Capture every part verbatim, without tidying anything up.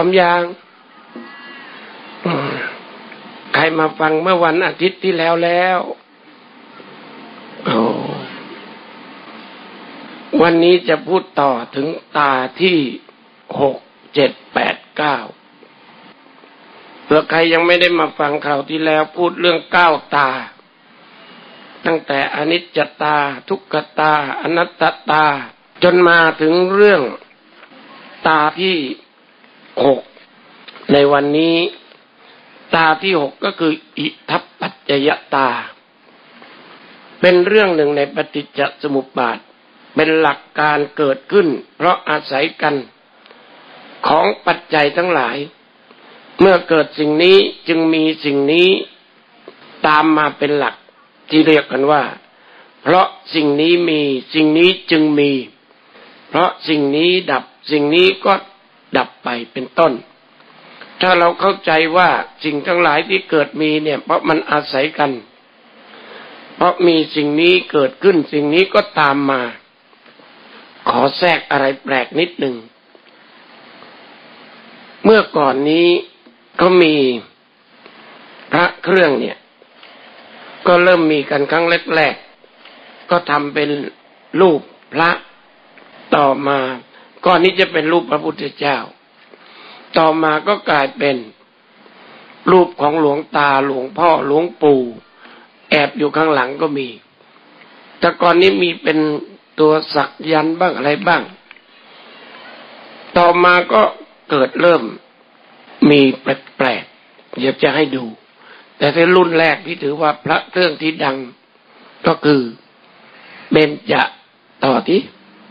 มยังใครมาฟังเมื่อวันอาทิตย์ที่แล้วแล้วโอ้วันนี้จะพูดต่อถึงตาที่หกเจ็ดแปดเก้าเผื่อใครยังไม่ได้มาฟังคราวที่แล้วพูดเรื่องเก้าตาตั้งแต่อนิจจตาทุกขตาอนัตตตาจนมาถึงเรื่องตาที่หกในวันนี้ตาที่หกก็คืออิทัปปัจจยตาเป็นเรื่องหนึ่งในปฏิจจสมุปบาทเป็นหลักการเกิดขึ้นเพราะอาศัยกันของปัจจัยทั้งหลายเมื่อเกิดสิ่งนี้จึงมีสิ่งนี้ตามมาเป็นหลักที่เรียกกันว่าเพราะสิ่งนี้มีสิ่งนี้จึงมีเพราะสิ่งนี้ดับสิ่งนี้ก็ดับไปเป็นต้นถ้าเราเข้าใจว่าสิ่งทั้งหลายที่เกิดมีเนี่ยเพราะมันอาศัยกันเพราะมีสิ่งนี้เกิดขึ้นสิ่งนี้ก็ตามมาขอแทรกอะไรแปลกนิดหนึ่งเมื่อก่อนนี้ก็มีพระเครื่องเนี่ยก็เริ่มมีกันครั้งแรกๆก็ทำเป็นรูปพระต่อมาก่อนนี้จะเป็นรูปพระพุทธเจ้าต่อมาก็กลายเป็นรูปของหลวงตาหลวงพ่อหลวงปู่แอบอยู่ข้างหลังก็มีแต่ก่อนนี้มีเป็นตัวสักยันต์บ้างอะไรบ้างต่อมาก็เกิดเริ่มมีแปลกๆอยากจะให้ดูแต่ในรุ่นแรกที่ถือว่าพระเครื่องที่ดังก็คือเบญจต่อที่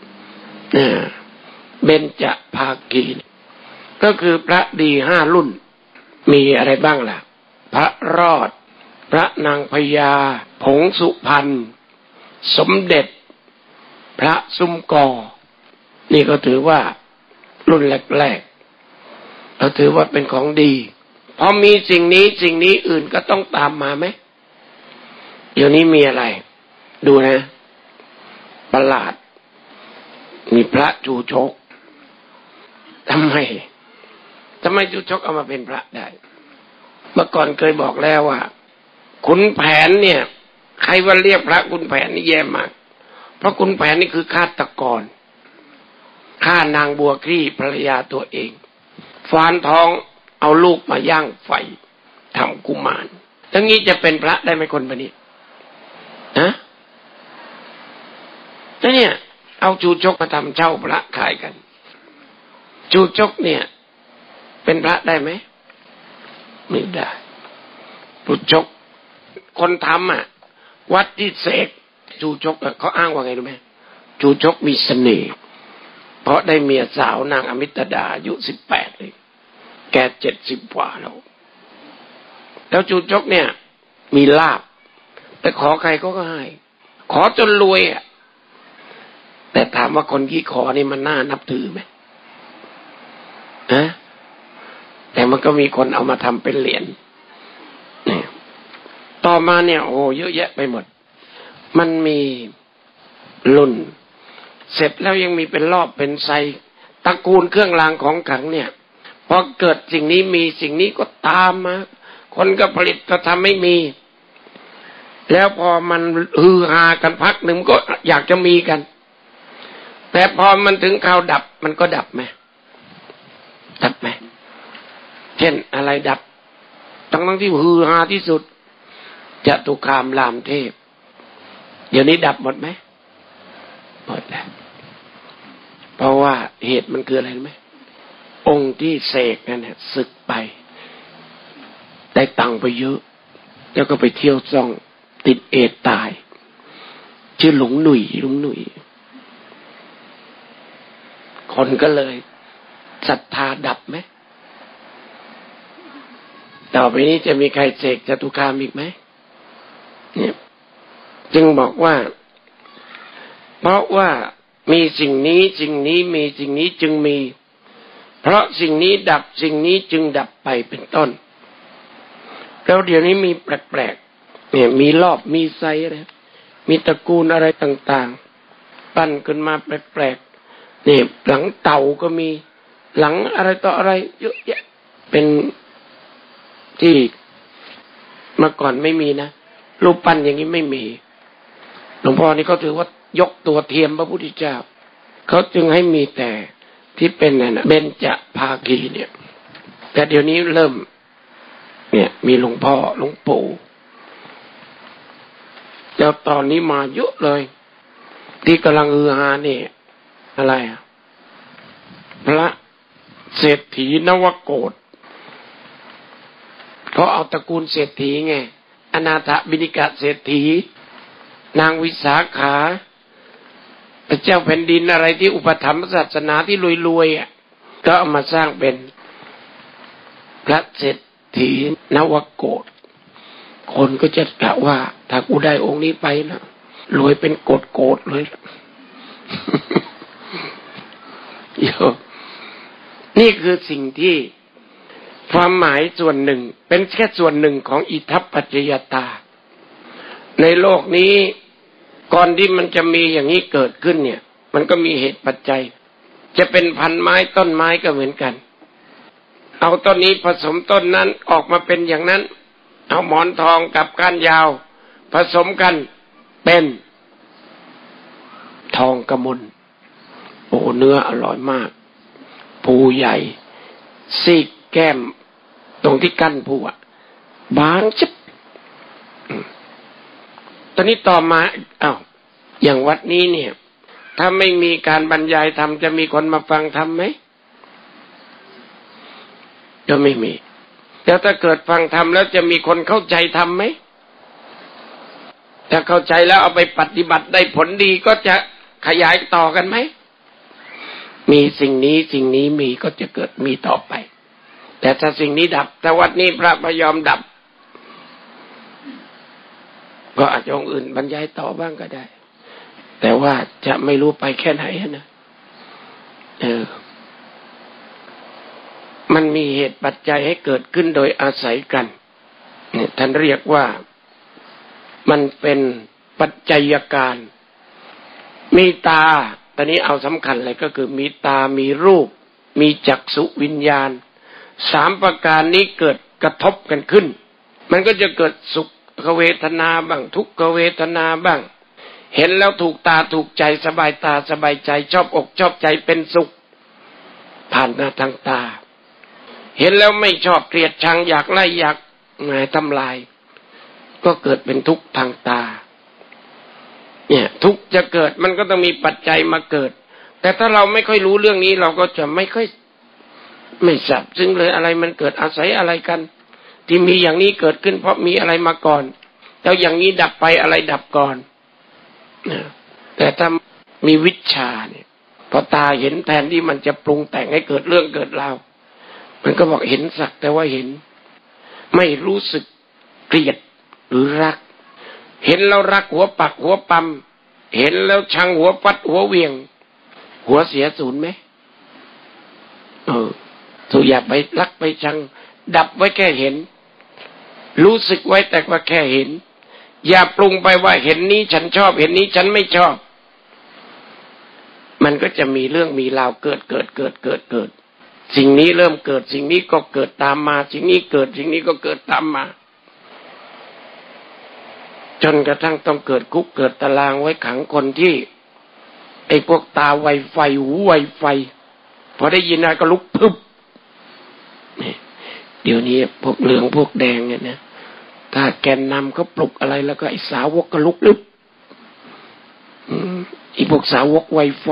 เบญจภาคีก็คือพระดีห้ารุ่นมีอะไรบ้างล่ะพระรอดพระนางพญาผงสุพรรณสมเด็จพระซุ้มกอนี่ก็ถือว่ารุ่นแรกๆเราถือว่าเป็นของดีพอมีสิ่งนี้สิ่งนี้อื่นก็ต้องตามมาไหมเดี๋ยวนี้มีอะไรดูนะประหลาดมีพระจูชกทำไมทำไมจูชกเอามาเป็นพระได้เมื่อก่อนเคยบอกแล้วว่าขุนแผนเนี่ยใครว่าเรียกพระขุนแผนนี่แย่มากเพราะขุนแผนนี่คือฆาตกรฆ่านางบัวคลี่ภรรยาตัวเองฟานท้องเอาลูกมาย่างไฟทำกุมารทั้งนี้จะเป็นพระได้ไหมคนแบบนี้นะแล้วเนี่ยเอาจูชกมาทำเช่าพระขายกันจูชกเนี่ยเป็นพระได้ไหมไม่ได้จูชกคนทำอ่ะวัดที่เสกจูชกเขาอ้างว่าไงรู้ไหมจูชกมีเสน่ห์เพราะได้เมียสาวนางอมิตดาอายุสิบแปดเลยแกเจ็ดสิบกว่าแล้วแล้วจูชกเนี่ยมีลาภแต่ขอใครก็ให้ขอจนรวยอ่ะแต่ถามว่าคนที่ขอนี่มันน่านับถือไหมฮะแต่มันก็มีคนเอามาทำเป็นเหรียญต่อมาเนี่ยโอ้เยอะแยะไปหมดมันมีรุ่นเสร็จแล้วยังมีเป็นรอบเป็นไซตระกูลเครื่องรางของขลังเนี่ยพอเกิดสิ่งนี้มีสิ่งนี้ก็ตามมาคนก็ผลิตก็ทำไม่มีแล้วพอมันฮือฮากันพักหนึ่งก็อยากจะมีกันแต่พอมันถึงคราวดับมันก็ดับไหมดับไหมเช่นอะไรดับทั้งทั้งที่ฮือฮาที่สุดจตุคามรามเทพเดี๋ยวนี้ดับหมดไหมหมดแล้วเพราะว่าเหตุมันคืออะไรไหมองค์ที่เสกนั่นเนี่ยสึกไปได้ตังค์ไปเยอะแล้วก็ไปเที่ยวซ่องติดเอดตายชื่อหลงหนุ่ยหลงหนุ่ยคนก็เลยศรัทธาดับไหมต่อไปนี้จะมีใครเสกจตุคามอีกไหมเนี่ยจึงบอกว่าเพราะว่ามีสิ่งนี้สิ่งนี้มีสิ่งนี้จึงมีเพราะสิ่งนี้ดับสิ่งนี้จึงดับไปเป็นต้นแล้วเดี๋ยวนี้มีแปลกๆเนี่ยมีรอบมีไซอะไรมีตระกูลอะไรต่างๆปั้นขึ้นมาแปลกๆนี่หลังเต่าก็มีหลังอะไรต่ออะไรเยอะแยะเป็นที่เมื่อก่อนไม่มีนะรูปปั้นอย่างนี้ไม่มีหลวงพ่อนี่เขาถือว่ายกตัวเทียมพระพุทธเจ้าเขาจึงให้มีแต่ที่เป็นนั่นนะเบญจภาคีเนี่ยแต่เดี๋ยวนี้เริ่มเนี่ยมีหลวงพ่อหลวงปู่แล้วตอนนี้มาเยอะเลยที่กำลังฮือฮาเนี่ยอะไรอ่ะพระเศรษฐีนวโกฏเขาเอาตระกูลเศรษฐีไงอนาถบิณฑิกะเศรษฐีนางวิสาขาพระเจ้าแผ่นดินอะไรที่อุปถัมภ์ศาสนาที่รวยๆอ่ะก็เอามาสร้างเป็นพระเศรษฐีนวโกฏคนก็จะกะว่าถ้ากูได้องค์นี้ไปนะรวยเป็นโกฏโกฏเลยโยนี่คือสิ่งที่ความหมายส่วนหนึ่งเป็นแค่ส่วนหนึ่งของอิทัปปัจจยตาในโลกนี้ก่อนที่มันจะมีอย่างนี้เกิดขึ้นเนี่ยมันก็มีเหตุปัจจัยจะเป็นพันไม้ต้นไม้ก็เหมือนกันเอาต้นนี้ผสมต้นนั้นออกมาเป็นอย่างนั้นเอาหมอนทองกับก้านยาวผสมกันเป็นทองกมลโอ้เนื้ออร่อยมากภูใหญ่ซีกแก้มตรงที่กั้นภูอ่ะบางชิบตอนนี้ต่อมาอ้าวอย่างวัดนี้เนี่ยถ้าไม่มีการบรรยายธรรมจะมีคนมาฟังธรรมไหมก็ไม่มีแล้วถ้าเกิดฟังธรรมแล้วจะมีคนเข้าใจธรรมไหมถ้าเข้าใจแล้วเอาไปปฏิบัติได้ผลดีก็จะขยายต่อกันไหมมีสิ่งนี้สิ่งนี้มีก็จะเกิดมีต่อไปแต่ถ้าสิ่งนี้ดับแต่วัดนี้พระพยอมดับก็อาจจะองค์อื่นบรรยายต่อบ้างก็ได้แต่ว่าจะไม่รู้ไปแค่ไหนนะเออมันมีเหตุปัจจัยให้เกิดขึ้นโดยอาศัยกันเนี่ยท่านเรียกว่ามันเป็นปัจจัยการมีตาตอนนี้เอาสำคัญเลยก็คือมีตามีรูปมีจักษุวิญญาณสามประการนี้เกิดกระทบกันขึ้นมันก็จะเกิดสุขเวทนาบ้างทุกขเวทนาบ้างเห็นแล้วถูกตาถูกใจสบายตาสบายใจชอบอกชอบใจเป็นสุขผ่านมาทางตาเห็นแล้วไม่ชอบเกลียดชังอยากไล่อยากหมายทำลายก็เกิดเป็นทุกข์ทางตาเนี่ยทุกข์จะเกิดมันก็ต้องมีปัจจัยมาเกิดแต่ถ้าเราไม่ค่อยรู้เรื่องนี้เราก็จะไม่ค่อยไม่ทราบซึ่งเลยอะไรมันเกิดอาศัยอะไรกันที่มีอย่างนี้เกิดขึ้นเพราะมีอะไรมาก่อนแล้วอย่างนี้ดับไปอะไรดับก่อนแต่ถ้ามีวิชชาเนี่ยพอตาเห็นแทนที่มันจะปรุงแต่งให้เกิดเรื่องเกิดราวมันก็บอกเห็นสักแต่ว่าเห็นไม่รู้สึกเกลียดหรือรักเห็นแล้วรักหัวปักหัวปั๊มเห็นแล้วชังหัวฟัดหัวเวียงหัวเสียศูนย์ไหมเออถูกอย่าไปรักไปชังดับไว้แค่เห็นรู้สึกไว้แต่ว่าแค่เห็นอย่าปรุงไปว่าเห็นนี้ฉันชอบเห็นนี้ฉันไม่ชอบมันก็จะมีเรื่องมีราวเกิดเกิดเกิดเกิดเกิดสิ่งนี้เริ่มเกิดสิ่งนี้ก็เกิดตามมาสิ่งนี้เกิดสิ่งนี้ก็เกิดตามมาจนกระทั่งต้องเกิดคุกเกิดตารางไว้ขังคนที่ไอ้พวกตาไวไฟหูไวไฟพอได้ยินอะไรก็ลุกพึบเดี๋ยวนี้พวกเหลืองพวกแดงเนี่ยนะถ้าแกนนำเขาปลุกอะไรแล้วก็ไอ้สาวกก็ลุกลึบไอ้พวกสาวกไวไฟ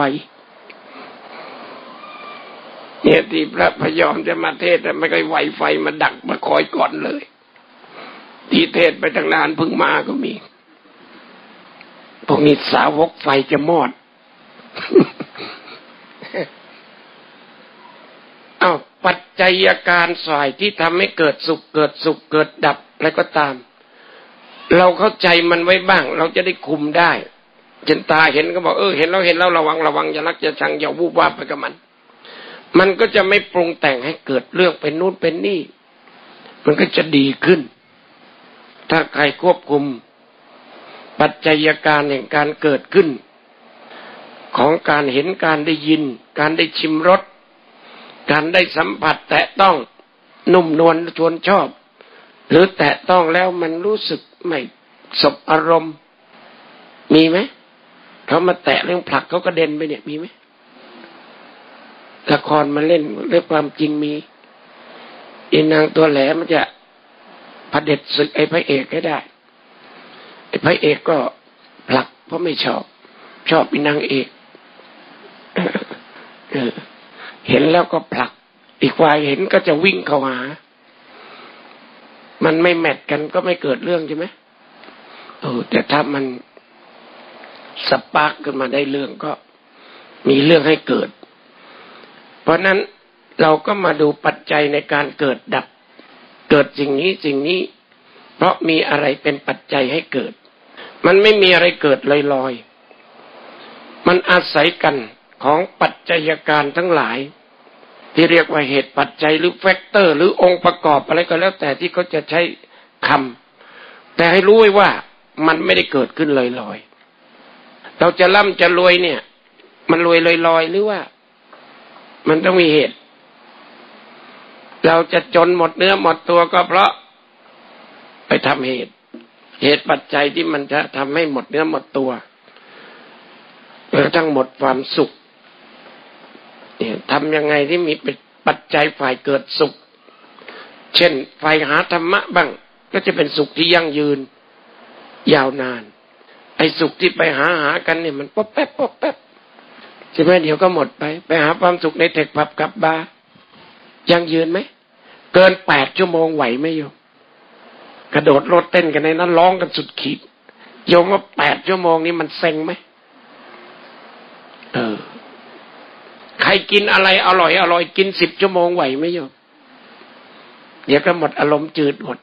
เนี่ยที่พระพยอมจะมาเทศแต่ไม่ค่อยไวไฟมาดักมาคอยก่อนเลยที่เทศไปตั้งนานเพิ่งมาก็มีพวกนี้สาวกไฟจะมอดอ้าวปัจจัยการฝ่ายที่ทำให้เกิดสุขเกิดสุขเกิดดับอะไรก็ตามเราเข้าใจมันไว้บ้างเราจะได้คุมได้จนตาเห็นก็บอกเออเห็นแล้วเห็นแล้วระวังระวังอย่ารักอย่าชังอย่าวูบวาบไปกับมันมันก็จะไม่ปรุงแต่งให้เกิดเรื่องเป็นนู่นเป็นนี่มันก็จะดีขึ้นถ้าใครควบคุมปัจจัยการแห่งการเกิดขึ้นของการเห็นการได้ยินการได้ชิมรสการได้สัมผัสแตะต้องนุ่มนวลชวนชอบหรือแตะต้องแล้วมันรู้สึกไม่สบอารมณ์มีไหมเขามาแตะเรื่องผลักเขากระเด็นไปเนี่ยมีไหมละครมาเล่นเรื่องความจริงมีอีนางตัวแหลมันจะเผด็จศึกไอ้พระเอกให้ได้ไอ้พระเอกก็ผลักเพราะไม่ชอบชอบอีนางเอกเห็นแล้วก็ผลักอีกฝ่ายเห็นก็จะวิ่งเข้าหามันไม่แมทกันก็ไม่เกิดเรื่องใช่ไหมเออแต่ถ้ามันสปาร์กขึ้นมาได้เรื่องก็มีเรื่องให้เกิดเพราะนั้นเราก็มาดูปัจจัยในการเกิดดับเกิดสิ่งนี้สิ่งนี้เพราะมีอะไรเป็นปัจจัยให้เกิดมันไม่มีอะไรเกิดลอยๆมันอาศัยกันของปัจจัยการทั้งหลายที่เรียกว่าเหตุปัจจัยหรือแฟกเตอร์หรือองค์ประกอบอะไรก็แล้วแต่ที่เขาจะใช้คำแต่ให้รู้ไว้ว่ามันไม่ได้เกิดขึ้นลอยๆเราจะร่ำจะรวยเนี่ยมันรวยลอยๆหรือว่ามันต้องมีเหตุเราจะจนหมดเนื้อหมดตัวก็เพราะไปทำเหตุเหตุปัจจัยที่มันจะทำให้หมดเนื้อหมดตัวหรือทั้งหมดความสุขเนี่ยทำยังไงที่มีปัจจัยฝ่ายเกิดสุขเช่นฝ่ายหาธรรมะบ้างก็จะเป็นสุขที่ยั่งยืนยาวนานไอ้สุขที่ไปหาหากันเนี่ยมันป๊อบแป๊บป๊อบแป๊บใช่ไหมเดี๋ยวก็หมดไปไปหาความสุขในเทคผับกับบาร์ยั่งยืนไหมเกินแปดชั่วโมงไหวไหมโยมกระโดดโลดเต้นกันในนั้นร้องกันสุดขีดโยมว่าแปดชั่วโมงนี้มันเซ็งไหมเออใครกินอะไรอร่อยอร่อยกินสิบชั่วโมงไหวไหมโยมเดี๋ยวก็หมดอารมณ์จืดหมด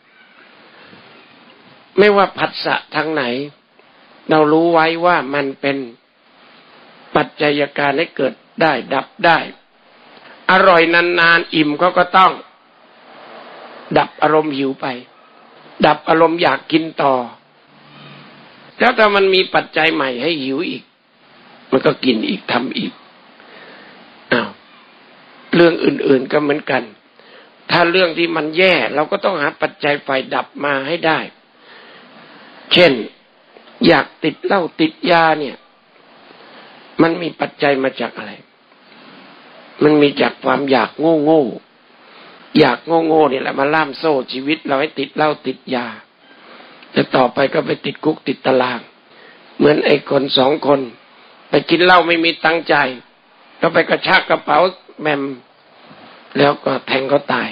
ไม่ว่าผัสสะทางไหนเรารู้ไว้ว่ามันเป็นปัจจัยการให้เกิดได้ดับได้อร่อยนานๆอิ่มก็ก็ต้องดับอารมณ์หิวไปดับอารมณ์อยากกินต่อแล้วถ้ามันมีปัจจัยใหม่ให้หิวอีกมันก็กินอีกทำอีกอ้าวเรื่องอื่นๆก็เหมือนกันถ้าเรื่องที่มันแย่เราก็ต้องหาปัจจัยฝ่ายดับมาให้ได้เช่นอยากติดเหล้าติดยาเนี่ยมันมีปัจจัยมาจากอะไรมันมีจากความอยากโง่โง่อยากโง่โง่นี่แหละมาล่ามโซ่ชีวิตเราให้ติดเหล้าติดยาแล้วต่อไปก็ไปติดคุกติดตารางเหมือนไอ้คนสองคนไปกินเหล้าไม่มีตังค์จ่ายก็ไปกระชากกระเป๋าแมมแล้วก็แทงเขาตาย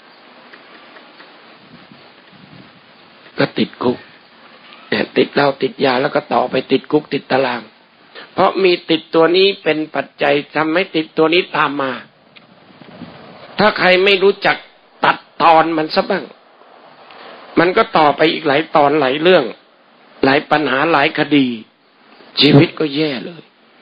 ก็ติดคุกเนี่ยติดเหล้าติดยาแล้วก็ต่อไปติดคุกติดตารางเพราะมีติดตัวนี้เป็นปัจจัยทำให้ติดตัวนี้ตามมาถ้าใครไม่รู้จักตัดตอนมันซะบ้างมันก็ต่อไปอีกหลายตอนหลายเรื่องหลายปัญหาหลายคดีชีวิตก็แย่เลย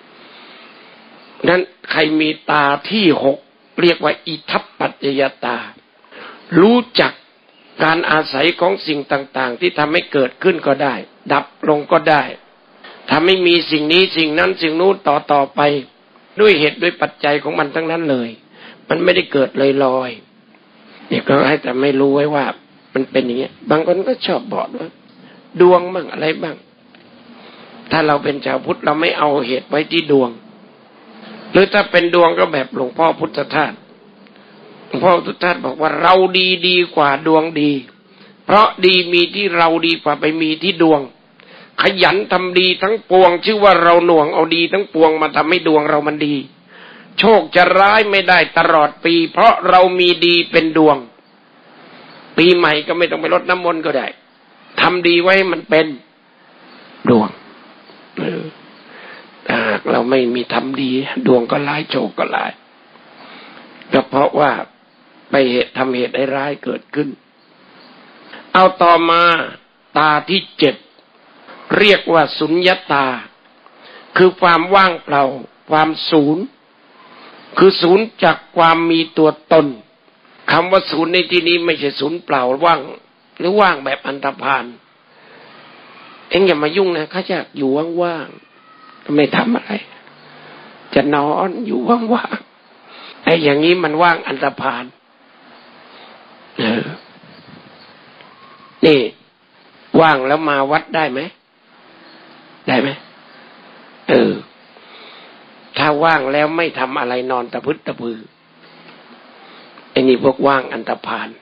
นั้นใครมีตาที่หกเรียกว่าอิทัปปัจจยตารู้จักการอาศัยของสิ่งต่างๆที่ทำให้เกิดขึ้นก็ได้ดับลงก็ได้ถ้าไม่มีสิ่งนี้สิ่งนั้นสิ่งนู้นต่อต่อไปด้วยเหตุด้วยปัจจัยของมันทั้งนั้นเลยมันไม่ได้เกิดลอยๆเนี่ยก็ให้แต่ไม่รู้ไว้ว่ามันเป็นอย่างเงี้ยบางคนก็ชอบบอกว่าดวงบ้างอะไรบ้างถ้าเราเป็นชาวพุทธเราไม่เอาเหตุไว้ที่ดวงหรือถ้าเป็นดวงก็แบบหลวงพ่อพุทธทาสหลวงพ่อพุทธทาสบอกว่าเราดีดีกว่าดวงดีเพราะดีมีที่เราดีกว่าไปมีที่ดวงขยันทำดีทั้งปวงชื่อว่าเราหน่วงเอาดีทั้งปวงมาทำให้ดวงเรามันดีโชคจะร้ายไม่ได้ตลอดปีเพราะเรามีดีเป็นดวงปีใหม่ก็ไม่ต้องไปรดน้ำมนต์ก็ได้ทำดีไว้มันเป็นดวงเออถ้าเราไม่มีทำดีดวงก็ร้ายโชคก็ร้ายก็เพราะว่าไปทำเหตุให้ร้ายเกิดขึ้นเอาต่อมาตาที่เจ็ดเรียกว่าสุญญตาคือความว่างเปล่าความศูนย์คือศูนย์จากความมีตัวตนคำว่าศูนย์ในที่นี้ไม่ใช่ศูนย์เปล่าว่างหรือว่างแบบอันธพาลเอ็งอย่ามายุ่งนะข้าจะอยู่ว่างๆไม่ทำอะไรจะนอนอยู่ว่างไอ้อย่างนี้มันว่างอันธพาลเออนี่ว่างแล้วมาวัดได้ไหมได้ไหมเออถ้าว่างแล้วไม่ทำอะไรนอนตะพึดตะพือไอ้นี่พวกว่างอันธพาล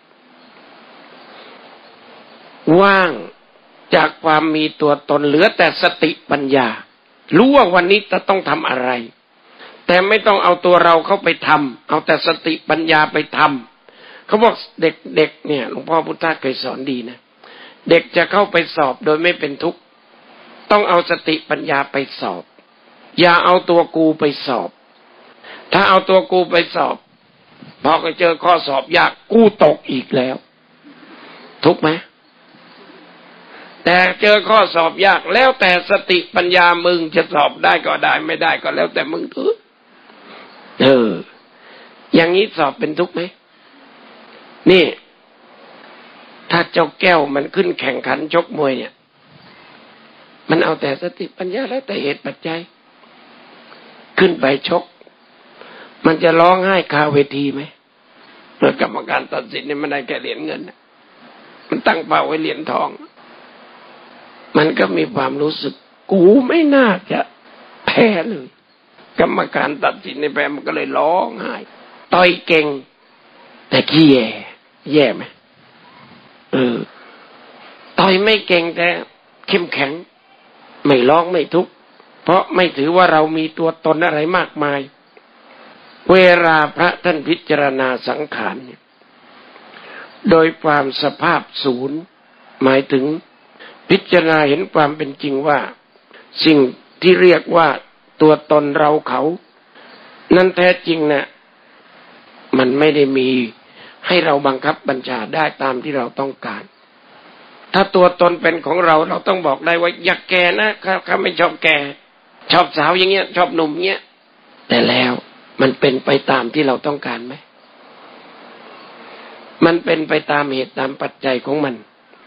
ว่างจากความมีตัวตนเหลือแต่สติปัญญารู้ว่าวันนี้จะต้องทำอะไรแต่ไม่ต้องเอาตัวเราเข้าไปทำเอาแต่สติปัญญาไปทำเขาบอกเด็กๆเนี่ยหลวงพ่อพุทธะเคยสอนดีนะเด็กจะเข้าไปสอบโดยไม่เป็นทุกข์ต้องเอาสติปัญญาไปสอบอย่าเอาตัวกูไปสอบถ้าเอาตัวกูไปสอบพอไปเจอข้อสอบยากกูตกอีกแล้วทุกข์ไหมแต่เจอข้อสอบยากแล้วแต่สติปัญญามึงจะสอบได้ก็ได้ไม่ได้ก็แล้วแต่มึงเถอะเอออย่างนี้สอบเป็นทุกข์ไหมนี่ถ้าเจ้าแก้วมันขึ้นแข่งขันชกมวยเนี่ยมันเอาแต่สติปัญญาแล้วแต่เหตุปัจจัยขึ้นไปชกมันจะร้องไห้คาเวทีไหมเมื่อกรรมการตัดสินเนี่ยมันได้แค่เหรียญเงินมันตั้งเป้าไว้เหรียญทองมันก็มีความรู้สึกกูไม่น่าจะแพ้เลยกรรมการตัดสินในแพ้มันก็เลยร้องไห้ต่อยเก่งแต่ขี้แย่แย่ไหมเออต่อยไม่เก่งแต่เข้มแข็งไม่ร้องไม่ทุกข์เพราะไม่ถือว่าเรามีตัวตนอะไรมากมายเวลาพระท่านพิจารณาสังขารโดยความสภาพศูนย์หมายถึงพิจารณาเห็นความเป็นจริงว่าสิ่งที่เรียกว่าตัวตนเราเขานั้นแท้จริงนะมันไม่ได้มีให้เราบังคับบัญชาได้ตามที่เราต้องการถ้าตัวตนเป็นของเราเราต้องบอกได้ว่าอย่าแก่นะข้าไม่ชอบแก่ชอบสาวอย่างเงี้ยชอบหนุ่มเงี้ยแต่แล้วมันเป็นไปตามที่เราต้องการไหมมันเป็นไปตามเหตุตามปัจจัยของมัน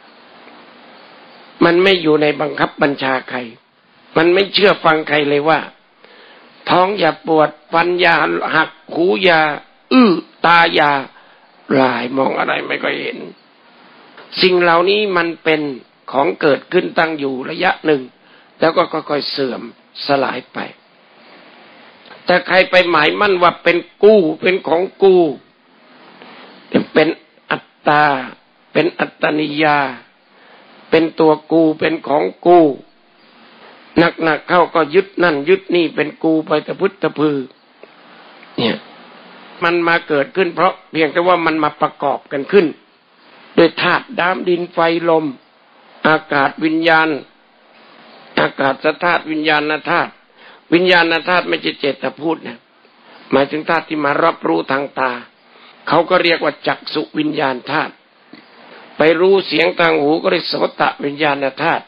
มันไม่อยู่ในบังคับบัญชาใครมันไม่เชื่อฟังใครเลยว่าท้องอย่าปวดฟันอย่าหักหูอย่าอื้อตาอย่าลายมองอะไรไม่ก็เห็นสิ่งเหล่านี้มันเป็นของเกิดขึ้นตั้งอยู่ระยะหนึ่งแล้วก็ค่อยๆเสื่อมสลายไปแต่ใครไปหมายมั่นว่าเป็นกู้เป็นของกูเป็นอัตตาเป็นอัตตนิยาเป็นตัวกูเป็นของกูหนักๆเข้าก็ยึดนั่นยึดนี่เป็นกูไปตะพุตตะพือเนี่ยมันมาเกิดขึ้นเพราะเพียงแต่ว่ามันมาประกอบกันขึ้นด้วยธาตุน้ำดินไฟลมอากาศวิญญาณอากาศธาตุวิญญาณธาตุวิญญาณธาตุไม่ใช่เจตพูดนะหมายถึงธาตุที่มารับรู้ทางตาเขาก็เรียกว่าจักษุวิญญาณธาตุไปรู้เสียงทางหูก็เรียกโสตวิญญาณธาตุ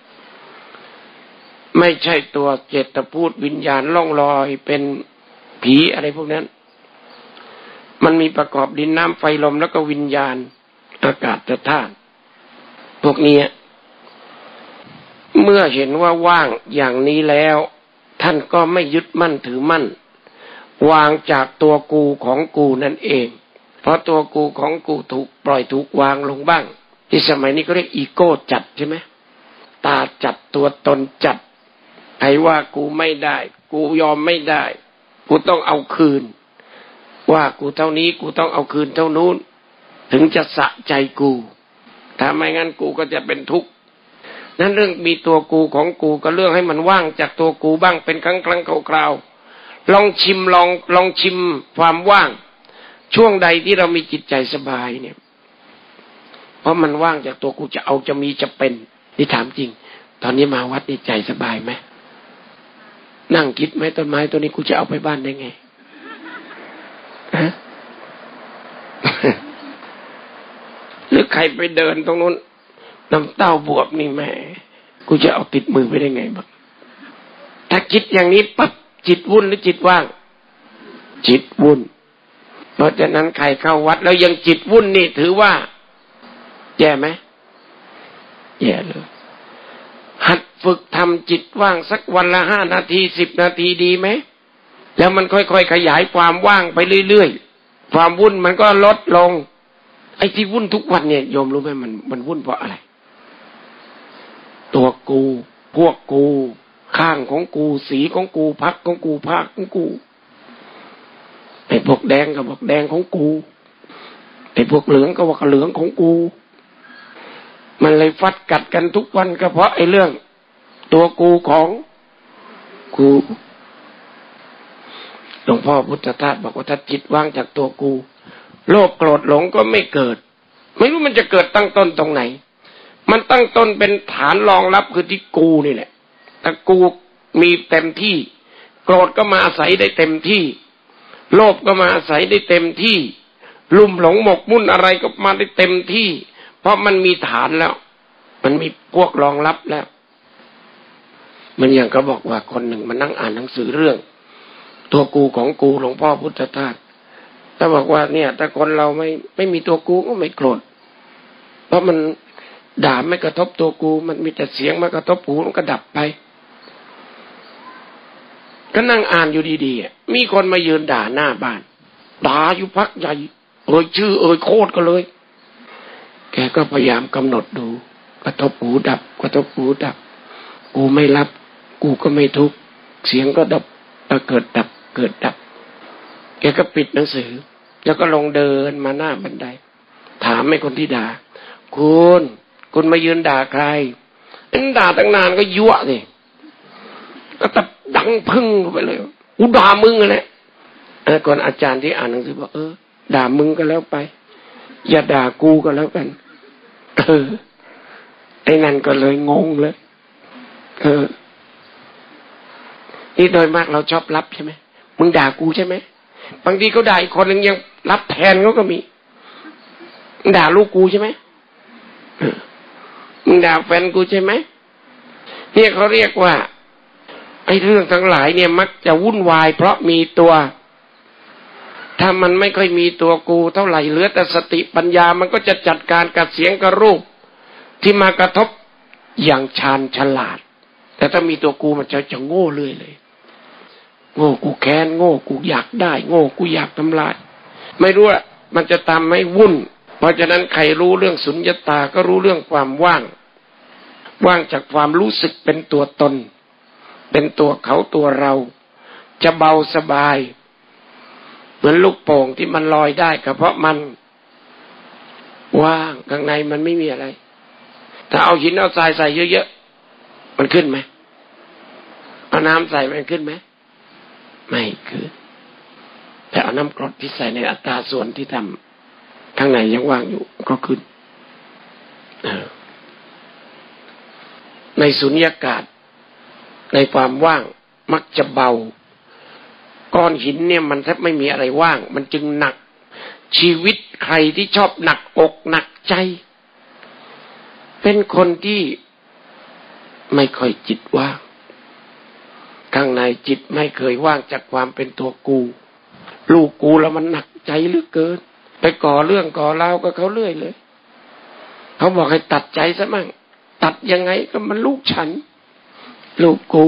ไม่ใช่ตัวเจตพูดวิญญาณล่องลอยเป็นผีอะไรพวกนั้นมันมีประกอบดินน้ำไฟลมแล้วก็วิญญาณอากาศธาตุพวกนี้เมื่อเห็นว่าว่างอย่างนี้แล้วท่านก็ไม่ยึดมั่นถือมั่นวางจากตัวกูของกูนั่นเองเพราะตัวกูของกูถูกปล่อยถูกวางลงบ้างที่สมัยนี้ก็เรียกอีโก้จัดใช่ไหมตาจัดตัวตนจัดใครว่ากูไม่ได้กูยอมไม่ได้กูต้องเอาคืนว่ากูเท่านี้กูต้องเอาคืนเท่านู้นถึงจะสะใจกูถ้าไม่งั้นกูก็จะเป็นทุกข์นั้นเรื่องมีตัวกูของกูก็เรื่องให้มันว่างจากตัวกูบ้างเป็นครั้งครั้งคราวๆลองชิมลองลองชิมความว่างช่วงใดที่เรามีจิตใจสบายเนี่ยเพราะมันว่างจากตัวกูจะเอาจะมีจะเป็นนี่ถามจริงตอนนี้มาวัดนี่ใจสบายไหมนั่งคิดไหมต้นไม้ตัวนี้กูจะเอาไปบ้านได้ไงฮะ หรือใครไปเดินตรงนู้นน้ำเต้าบวบนี่แม่กูจะเอาติดมือไปได้ไงบ้างถ้าคิดอย่างนี้ปั๊บจิตวุ่นหรือจิตว่างจิตวุ่นเพราะฉะนั้นใครเข้าวัดแล้วยังจิตวุ่นนี่ถือว่าแย่ไหมแย่เลยหัดฝึกทำจิตว่างสักวันละห้านาทีสิบนาทีดีไหมแล้วมันค่อยๆขยายความว่างไปเรื่อยๆความวุ่นมันก็ลดลงไอ้ที่วุ่นทุกวันเนี่ยโยมรู้ไหมมันมันวุ่นเพราะอะไรตัวกูพวกกูข้างของกูสีของกูพรรคของกูภาคของกูไอ้พวกแดงก็บอกแดงของกูไอ้พวกเหลืองก็บอกเหลืองของกูมันเลยฟัดกัดกันทุกวันก็เพราะไอ้เรื่องตัวกูของกูหลวงพ่อพุทธทาสบอกว่าถ้าจิตว่างจากตัวกูโลภโกรธหลงก็ไม่เกิดไม่รู้มันจะเกิดตั้งต้นตรงไหนมันตั้งต้นเป็นฐานรองรับคือที่กูนี่แหละถ้ากูมีเต็มที่โกรธก็มาอาศัยได้เต็มที่โลภก็มาอาศัยได้เต็มที่ลุ่มหลงหมกมุ่นอะไรก็มาได้เต็มที่เพราะมันมีฐานแล้วมันมีพวกรองรับแล้วมันอย่างก็บอกว่าคนหนึ่งมานั่งอ่านหนังสือเรื่องตัวกูของกูหลวงพ่อพุทธทาสถ้าบอกว่าเนี่ยถ้าคนเราไม่ไม่มีตัวกูก็ไม่โกรธเพราะมันด่าไม่กระทบตัวกูมันมีแต่เสียงมากระทบหูมันก็ดับไปก็นั่งอ่านอยู่ดีๆมีคนมายืนด่าหน้าบ้านด่าอยู่พักใหญ่เอ่ยชื่อเอ่ยโคตรก็เลยแกก็พยายามกำหนดดูกระทบหูดับกระทบหูดับกูไม่รับกูก็ไม่ทุกข์เสียงก็ดับเกิดดับเกิดดับแกก็ปิดหนังสือแล้วก็ลงเดินมาหน้าบันไดถามไอ้คนที่ด่าคุณคุณมายืนด่าใครเอ็นด่าตั้งนานก็ยั่วสิก็ตับดังพึ่งไปเลยกูด่ามึงเลยไอ้คนอาจารย์ที่อ่านหนังสือบอกเออด่ามึงก็แล้วไปอย่าด่ากูก็แล้วกันเออไอ้นั่นก็เลยงงเลยเออนี่โดยมากเราชอบรับใช่ไหมมึงด่ากูใช่ไหมบางทีเขาด่าอีกคนหนึ่งยังรับแทนเขาก็มีมึงด่าลูกกูใช่ไหมมึงด่าแฟนกูใช่ไหมเนี่ยเขาเรียกว่าไอ้เรื่องทั้งหลายเนี่ยมักจะวุ่นวายเพราะมีตัวถ้ามันไม่ค่อยมีตัวกูเท่าไหร่เหลือแต่สติปัญญามันก็จะจัดการกับเสียงกับรูปที่มากระทบอย่างชาญฉลาดแต่ถ้ามีตัวกูมันจะจะโง่เลยเลยโง่กูแค้นโง่กูอยากได้โง่กูอยากทำลายไม่รู้อะมันจะทำให้วุ่นเพราะฉะนั้นใครรู้เรื่องสุญญตาก็รู้เรื่องความว่างว่างจากความรู้สึกเป็นตัวตนเป็นตัวเขาตัวเราจะเบาสบายเหมือนลูกโป่งที่มันลอยได้ก็เพราะมันว่างข้างในมันไม่มีอะไรถ้าเอาหินเอาทรายใส่เยอะๆมันขึ้นไหมเอาน้ำใส่มันขึ้นไหมไม่ขึ้นแต่เอาน้ำกรดที่ใส่ในอัตราส่วนที่ทำข้างในยังว่างอยู่ก็ขึ้นในสุญญากาศในความว่างมักจะเบาก้อนหินเนี่ยมันแทบไม่มีอะไรว่างมันจึงหนักชีวิตใครที่ชอบหนักอกหนักใจเป็นคนที่ไม่ค่อยจิตว่างข้างในจิตไม่เคยว่างจากความเป็นตัวกูลูกกูแล้วมันหนักใจเหลือเกินไปก่อเรื่องก่อราวกับเขาเรื่อยเลยเขาบอกให้ตัดใจซะมั่งตัดยังไงก็มันลูกฉันลูกกู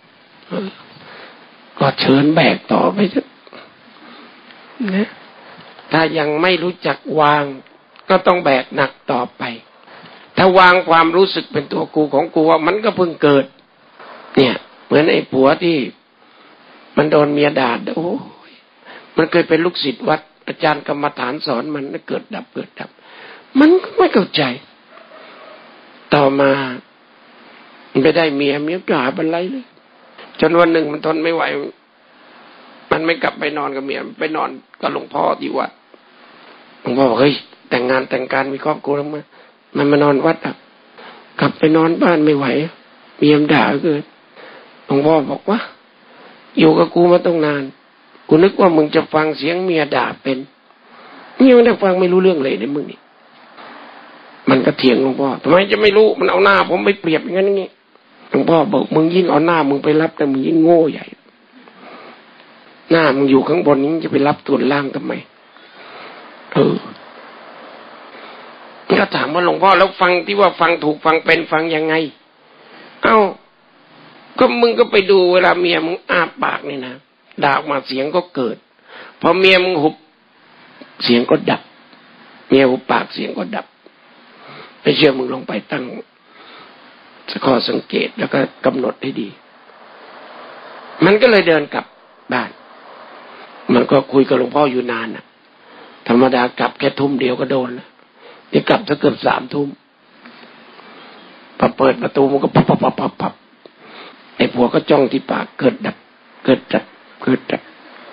ก็เชิญแบกต่อไปเถอะนะถ้ายังไม่รู้จักวางก็ต้องแบกหนักต่อไปถ้าวางความรู้สึกเป็นตัวกูของกูว่ามันก็เพิ่งเกิดเนี่ยเหมือนไอ้ผัวที่มันโดนเมียด่าโอ้ยมันเคยเป็นลูกศิษย์วัดอาจารย์กรรมฐานสอนมันเกิดดับเกิดดับมันก็ไม่เข้าใจต่อมามันไปได้เมียเมียด่าบันไลเลยจนวันหนึ่งมันทนไม่ไหวมันไม่กลับไปนอนกับเมียไปนอนกับหลวงพ่อที่วัดหลวงพ่อบอกเฮ้ยแต่งงานแต่งการมีครอบครัวแล้วมั้ยมันมานอนวัดอ่ะกลับไปนอนบ้านไม่ไหวเมียด่าเกินหลวงพ่อบอกว่าอยู่กับกูมาตั้งนานกูนึกว่ามึงจะฟังเสียงเมียด่าเป็นนี่มันได้ฟังไม่รู้เรื่องเลยในมึงนี่มันก็เถียงหลวงพ่อทำไมจะไม่รู้มันเอาหน้าผมไปเปรียบอย่างนั้นอย่างนี้หลวงพ่อบอกมึงยิ่งเอาหน้ามึงไปรับแต่มึงยิ่งโง่ใหญ่หน้ามึงอยู่ข้างบนนี้จะไปรับส่วนล่างทำไมเออก็ถามว่าหลวงพ่อแล้วฟังที่ว่าฟังถูกฟังเป็นฟังยังไงเอ้าก็มึงก็ไปดูเวลาเมียมึงอ้าปากนี่นะด่าออกมาเสียงก็เกิดพอเมียมึงหุบเสียงก็ดับเมียหุบปากเสียงก็ดับไม่เชื่อมึงลองไปตั้งข้อสังเกตแล้วก็กำหนดให้ดีมันก็เลยเดินกลับบ้านมันก็คุยกับหลวงพ่ออยู่นานนะธรรมดากลับแค่ทุ่มเดียวก็โดนแล้วนี่กลับซะเกือบสามทุ่มพอเปิดประตูมันก็ปับปับปับปับปับไอ้ผัวก็จ้องที่ปากเกิดดับเกิดดับเกิดดับ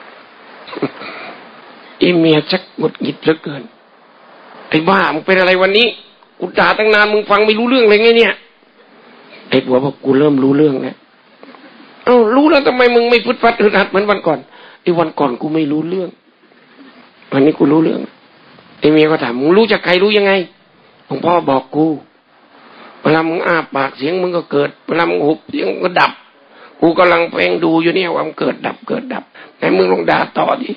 ไอ้เมียชักหงุดหงิดเหลือเกินไอ้บ้ามึงเป็นอะไรวันนี้กูด่าตั้งนานมึงฟังไม่รู้เรื่องเลยไงเนี่ยไอ้ผัวบอกกูเริ่มรู้เรื่องแล้วเอ้ารู้แล้วทำไมมึงไม่พุทธฟัดอึดอัดเหมือนวันก่อนไอ้วันก่อนกูไม่รู้เรื่องวันนี้กูรู้เรื่องไอ้เมียก็ถามมึงรู้จากใครรู้ยังไงหลวงพ่อบอกกูเวลามึงอ้าปากเสียงมึงก็เกิดเวลามึงหุบเสียงก็ดับกูกำลังเพ่งดูอยู่เนี่ยว่ามันเกิดดับเกิดดับไหนมึงลองด่าต่อดิ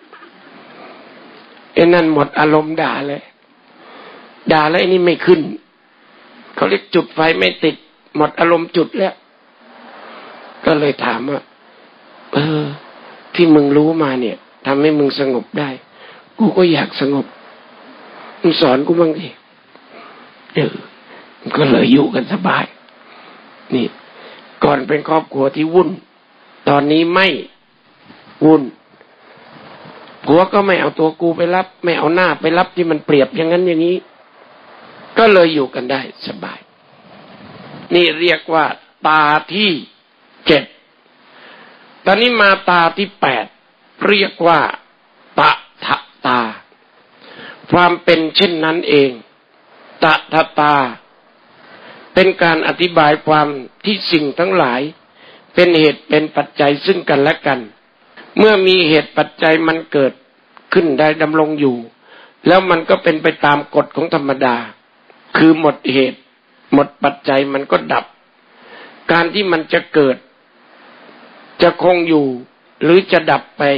ไอ้นั่นหมดอารมณ์ด่าเลยด่าแล้วไอ้นี่ไม่ขึ้นเขาเรียกจุดไฟไม่ติดหมดอารมณ์จุดแล้วก็เลยถามว่าเออที่มึงรู้มาเนี่ยทำให้มึงสงบได้กูก็อยากสงบมึงสอนกูบ้างดิเออก็เลยอยู่กันสบายนี่ก่อนเป็นครอบครัวที่วุ่นตอนนี้ไม่วุ่นผัวก็ไม่เอาตัวกูไปรับไม่เอาหน้าไปรับที่มันเปรียบอย่างนั้นอย่างนี้ก็เลยอยู่กันได้สบายนี่เรียกว่าตาที่เจ็ดตอนนี้มาตาที่แปดเรียกว่าตถตาความเป็นเช่นนั้นเองตถตาเป็นการอธิบายความที่สิ่งทั้งหลายเป็นเหตุเป็นปัจจัยซึ่งกันและกันเมื่อมีเหตุปัจจัยมันเกิดขึ้นได้ดำรงอยู่แล้วมันก็เป็นไปตามกฎของธรรมดาคือหมดเหตุหมดปัจจัยมันก็ดับการที่มันจะเกิดจะคงอยู่หรือจะดับไป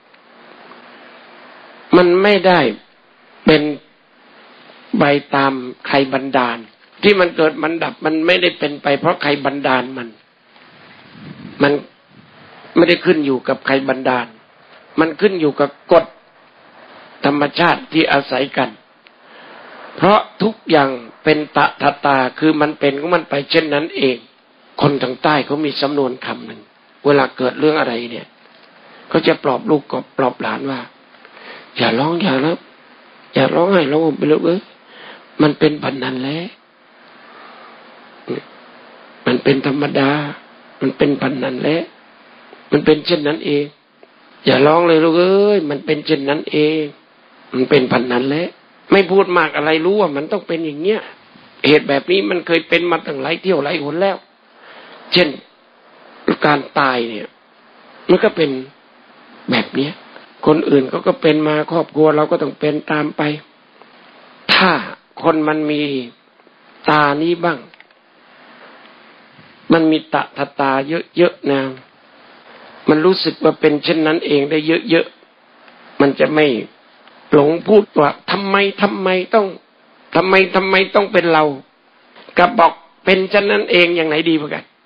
มันไม่ได้เป็นใบตามใครบันดาลที่มันเกิดมันดับมันไม่ได้เป็นไปเพราะใครบันดาลมันมันไม่ได้ขึ้นอยู่กับใครบันดาลมันขึ้นอยู่กับกฎธรรมชาติที่อาศัยกันเพราะทุกอย่างเป็นตถตาคือมันเป็นของมันไปเช่นนั้นเองคนทางใต้เขามีสำนวนคำหนึ่งเวลาเกิดเรื่องอะไรเนี่ยเขาจะปลอบลูกกับปลอบหลานว่าอย่าร้องอย่าแล้วอย่าร้องไห้ร้องห่มไปเลยเว้ยมันเป็นพันนั้นแหละมันเป็นธรรมดามันเป็นพันนั้นแหละมันเป็นเช่นนั้นเองอย่าร้องเลยลูกเอ้ยมันเป็นเช่นนั้นเองมันเป็นพันนั้นแหละไม่พูดมากอะไรรู้ว่ามันต้องเป็นอย่างเงี้ยเหตุแบบนี้มันเคยเป็นมาตั้งหลายเที่ยวหลายหนแล้วเช่นการตายเนี่ยมันก็เป็นแบบนี้คนอื่นเขาก็เป็นมาครอบครัวเราก็ต้องเป็นตามไปถ้าคนมันมีตานี้บ้างมันมีตถตาเยอะๆนะมันรู้สึกว่าเป็นเช่นนั้นเองได้เยอะๆมันจะไม่หลงพูดว่าทำไมทำไมต้องทำไมทำไมต้องเป็นเรากับบอกเป็นเช่นนั้นเองอย่างไหนดีกว่ากัน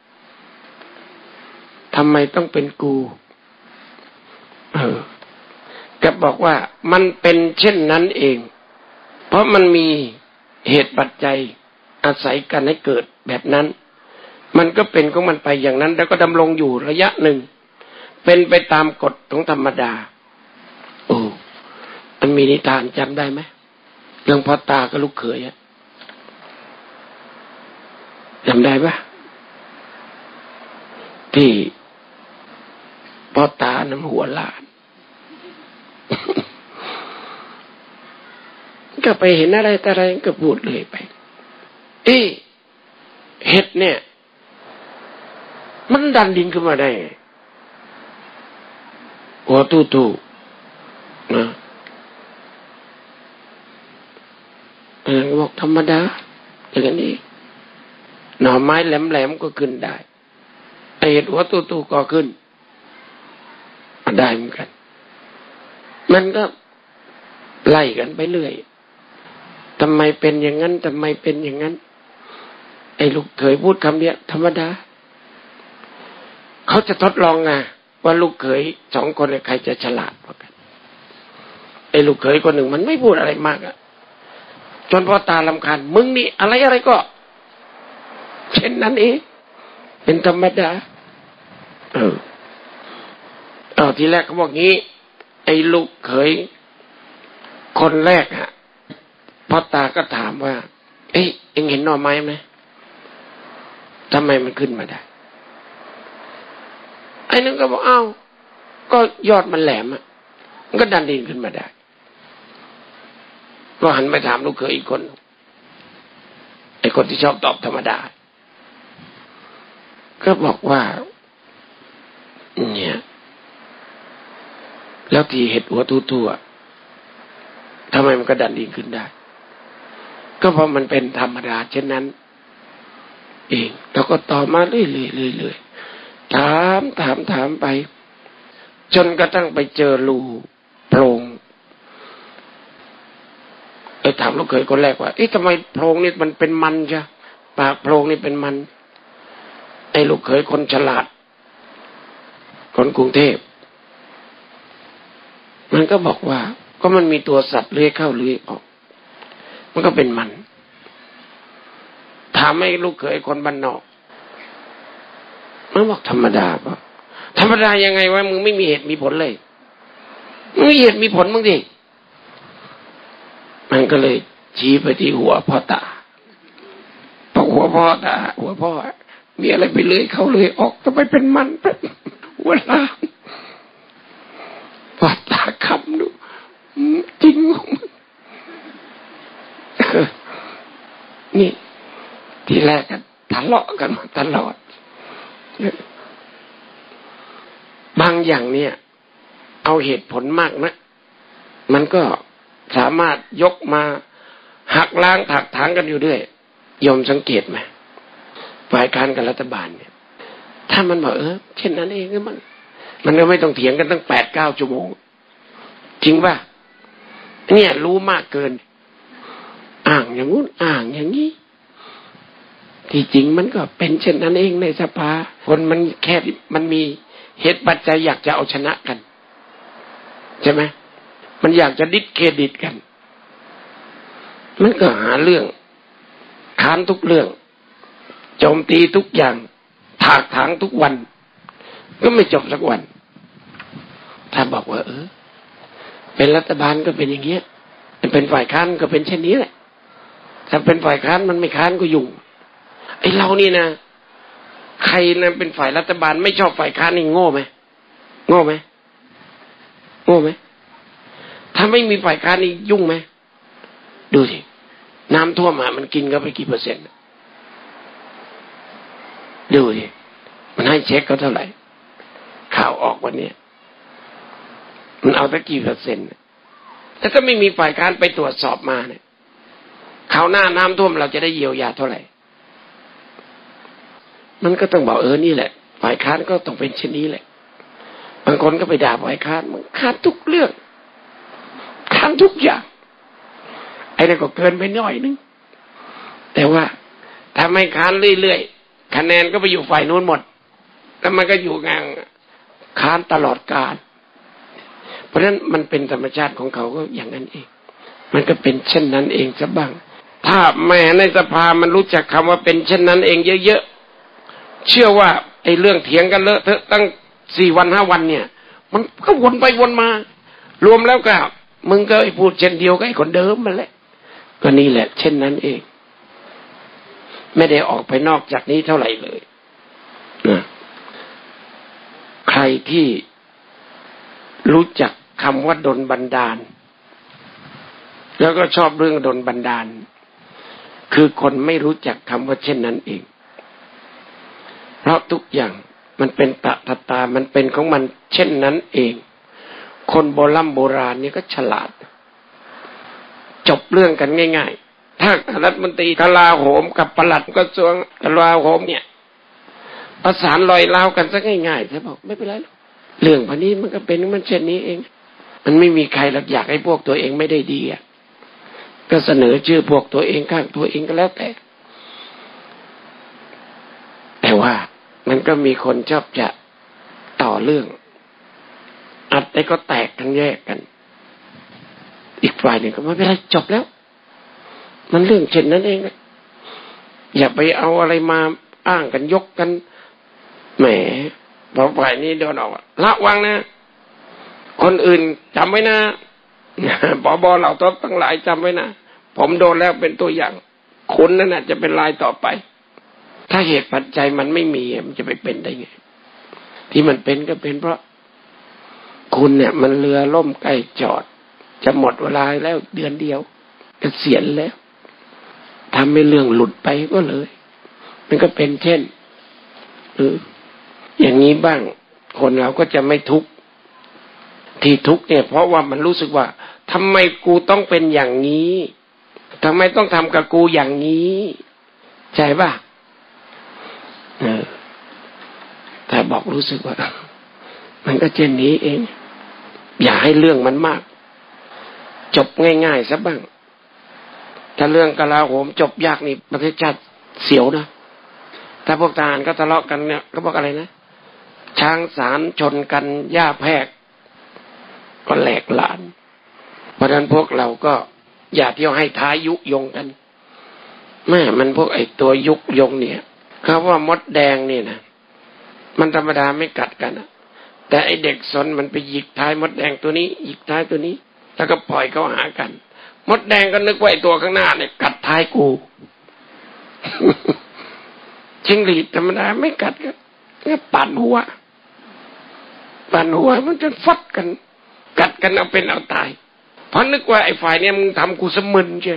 ทำไมต้องเป็นกูเออกับบอกว่ามันเป็นเช่นนั้นเองเพราะมันมีเหตุปัจจัยอาศัยกันให้เกิดแบบนั้นมันก็เป็นของมันไปอย่างนั้นแล้วก็ดำรงอยู่ระยะหนึ่งเป็นไปตามกฎของธรรมดาโอ้มันมีนิทานจำได้ไหมเรื่องพ่อตากับลูกเขยอะจำได้ปะที่พ่อตาน้ำหัวล้าน ก็ไปเห็นอะไรแต่อะไรก็พูดเลยไปเอ๊ะเห็ดเนี่ยมันดันดินขึ้นมาได้หัวตู้ตู้นะเออบอกธรรมดาอย่างนี้หน่อไม้แหลมๆก็ขึ้นได้ไอ้เห็ดหัวตู้ตู้ก็ขึ้นได้เหมือนกันมันก็ไล่กันไปเรื่อยทำไมเป็นอย่างนั้นทำไมเป็นอย่างนั้นไอ้ลูกเคยพูดคำเนี้ยธรรมดาเขาจะทดลองไงวว่าลูกเขยสองคนใครจะฉลาดกว่ากันไอ้ลูกเขยคนหนึ่งมันไม่พูดอะไรมากอะจนพ่อตารำคาญมึงนี่อะไรอะไรก็เช่นนั้นเองเป็นธรรมดาเออเออทีแรกเขาบอกงี้ไอ้ลูกเขยคนแรกอะพ่อตาก็ถามว่าเอ้ยเอ็งเห็นหน่อไม้ไหมทำไมมันขึ้นมาได้ไอ้นึงก็บอกอ้าวก็ยอดมันแหลมอะมันก็ดันดินขึ้นมาได้ก็หันไปถามลูกเขยอีกคนไอ้คนที่ชอบตอบธรรมดาก็บอกว่าเนี่ยแล้วที่เห็ดหัวทั่วๆทำไมมันก็ดันดินขึ้นได้ก็เพราะมันเป็นธรรมดาเช่นนั้นเองแล้วก็ต่อมาเรื่อยๆๆถามถามถามไปจนกระทั่งไปเจอรูโพรงไอ้ถามลูกเขยคนแรกว่าเอ๊ะทำไมโพรงนี่มันเป็นมันจ้ะปากโพรงนี่เป็นมันไอ้ลูกเขยคนฉลาดคนกรุงเทพมันก็บอกว่าก็มันมีตัวสัตว์เลื้อยเข้าเลื้อยออกมันก็เป็นมันถามให้ลูกเขยคนบ้านนอกมันบอกธรรมดาป่ะธรรมดายังไงวะมึงไม่มีเหตุมีผลเลยมึงมีเหตุมีผลมึงดิมันก็เลยชี้ไปที่หัวพ่อตาพอหัวพ่อตาหัวพ่อมีอะไรไปเลื้อยเข้าเลื้อยออกทำไมเป็นมันเป็นหัวล้านพ่อตาคำดูจริงของมึงนี่ทีแรกกันทะเลาะกันมาตลอดบางอย่างเนี่ยเอาเหตุผลมากนะมันก็สามารถยกมาหักล้างถักถางกันอยู่ด้วยยอมสังเกตไหมฝ่ายค้านกับรัฐบาลเนี่ยถ้ามันบอกเออเช่นนั้นเองก็มันมันก็ไม่ต้องเถียงกันตั้งแปดเก้าชั่วโมงจริงป่ะเนี่ยรู้มากเกินอ้างอย่างงู้นอ้างอย่างนี้ที่จริงมันก็เป็นเช่นนั้นเองในสภาคนมันแค่มันมีเหตุปัจจัยอยากจะเอาชนะกันใช่ไหมมันอยากจะดิสเครดิตกันมันก็หาเรื่องค้านทุกเรื่องโจมตีทุกอย่างถากถางทุกวันก็ไม่จบสักวันถ้าบอกว่าเออเป็นรัฐบาลก็เป็นอย่างเงี้ยเป็นฝ่ายค้านก็เป็นเช่นนี้แหละถ้าเป็นฝ่ายค้านมันไม่ค้านก็ยุ่งไอ้เรานี่นะใครนะเป็นฝ่ายรัฐบาลไม่ชอบฝ่ายค้านนี่โง่ไหมโง่ไหมโง่ไหมถ้าไม่มีฝ่ายค้านนี่ยุ่งไหมดูสิน้ำท่วมมามันกินก็ไปกี่เปอร์เซ็นต์ดูสิมันให้เช็คเขาเท่าไหร่ข่าวออกวันนี้มันเอาสักกี่เปอร์เซ็นต์แต่ถ้าไม่มีฝ่ายค้านไปตรวจสอบมาเนี่ยคราวหน้าน้ำท่วมเราจะได้เยียวยาเท่าไหร่มันก็ต้องบอกเออนี่แหละฝ่ายค้านก็ต้องเป็นเช่นนี้แหละบางคนก็ไปด่าฝ่ายค้านมันค้านทุกเรื่องค้านทุกอย่างไอ้นั่นก็เกินไปหน่อยนึงแต่ว่าถ้าไม่ค้านเรื่อยๆคะแนนก็ไปอยู่ฝ่ายนู้นหมดแล้วมันก็อยู่งานค้านตลอดกาลเพราะฉะนั้นมันเป็นธรรมชาติของเขาก็อย่างนั้นเองมันก็เป็นเช่นนั้นเองซะบ้างถ้าแม้ในสภามันรู้จักคำว่าเป็นเช่นนั้นเองเยอะๆเชื่อว่าไอ้เรื่องเถียงกันเลอะเทอะตั้งสี่วันห้าวันเนี่ยมันก็วนไปวนมารวมแล้วก็มึงก็ไอ้พูดเช่นเดียวกับไอ้คนเดิมมาแหละก็นี่แหละเช่นนั้นเองไม่ได้ออกไปนอกจากนี้เท่าไหร่เลยนะใครที่รู้จักคำว่าดลบันดาลแล้วก็ชอบเรื่องดลบันดาลคือคนไม่รู้จักคำว่าเช่นนั้นเองเพราะทุกอย่างมันเป็นตถตามันเป็นของมันเช่นนั้นเองคนโบราณโบราณนี่ก็ฉลาดจบเรื่องกันง่ายๆถ้ารัฐมนตรีกลาโหมกับปลัดกระทรวงกลาโหมเนี่ยประสานลอยล้าวกันซะง่ายๆใช่ป่ะไม่เป็นไรหรอกเรื่องพันนี้มันก็เป็นมันเช่นนี้เองมันไม่มีใครหรอกอยากให้พวกตัวเองไม่ได้ดีอ่ะก็เสนอชื่อพวกตัวเองข้างตัวเองก็แล้วแต่แต่ว่ามันก็มีคนชอบจะต่อเรื่องอ้ก็แตกกันแยกกันอีกฝ่ายหนึ่งก็ไม่เป็นไรจบแล้วมันเรื่องเช่นนั้นเองนะอย่าไปเอาอะไรมาอ้างกันยกกันแหมพอฝ่ายนี้โดนออกระวังนะคนอื่นจำไว้นะผบ.เหล่าทัพทั้งหลายจำไว้นะผมโดนแล้วเป็นตัวอย่างคุณนั่นน่ะจะเป็นรายต่อไปถ้าเหตุปัจจัยมันไม่มีมันจะไปเป็นได้ไงที่มันเป็นก็เป็นเพราะคุณเนี่ยมันเรือล่มใกล้จอดจะหมดเวลาแล้วเดือนเดียวเกษียณแล้วทำให้เรื่องหลุดไปก็เลยมันก็เป็นเช่นเอออย่างนี้บ้างคนเราก็จะไม่ทุกข์ที่ทุกข์เนี่ยเพราะว่ามันรู้สึกว่าทำไมกูต้องเป็นอย่างนี้ทำไมต้องทำกับกูอย่างนี้ใช่ป่ะเออแต่บอกรู้สึกว่ามันก็เช่นนี้เองอย่าให้เรื่องมันมากจบง่ายๆซะบ้างถ้าเรื่องกลาโหมจบยากนี่ประเทศชาติเสียวนะถ้าพวกทหารก็ทะเลาะกันเนี่ยก็บอกอะไรนะช้างสารชนกันหญ้าแพรกก็แหลกหลานเพราะฉะนั้นพวกเราก็อย่าเที่ยวให้ท้ายยุยงกันแม่มันพวกไอ้ตัวยุกยงเนี่ยเขาว่ามดแดงนี่นะมันธรรมดาไม่กัดกันนะแต่ไอ้เด็กสนมันไปหยิกท้ายมดแดงตัวนี้หยิกท้ายตัวนี้แล้วก็ปล่อยเขาหากันมดแดงก็นึกว่าไอ้ตัวข้างหน้าเนี่ยกัดท้ายกูจิ้งหรีดธรรมดาไม่กัดกันก็ปั่นหัวปั่นหัวมันจะฟัดกันกัดกันเอาเป็นเอาตายเพราะนึกว่าไอ้ฝ่ายเนี่ยมึงทำกูสมึนใช่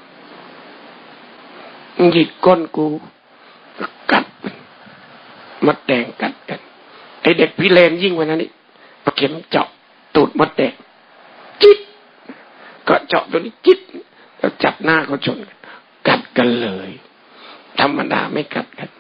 มึงหยิกก้นกูก็กัดมดแดงกัดกันไอ้เด็กพิเรนยิ่งกว่านั้นนี่เอาเข็มเจาะตูดมดแดงจิ๊ดก็เจาะตัวนี้จิ๊ดแล้วจับหน้าเขาชนกันกัดกันเลยธรรมดาไม่กัดกัน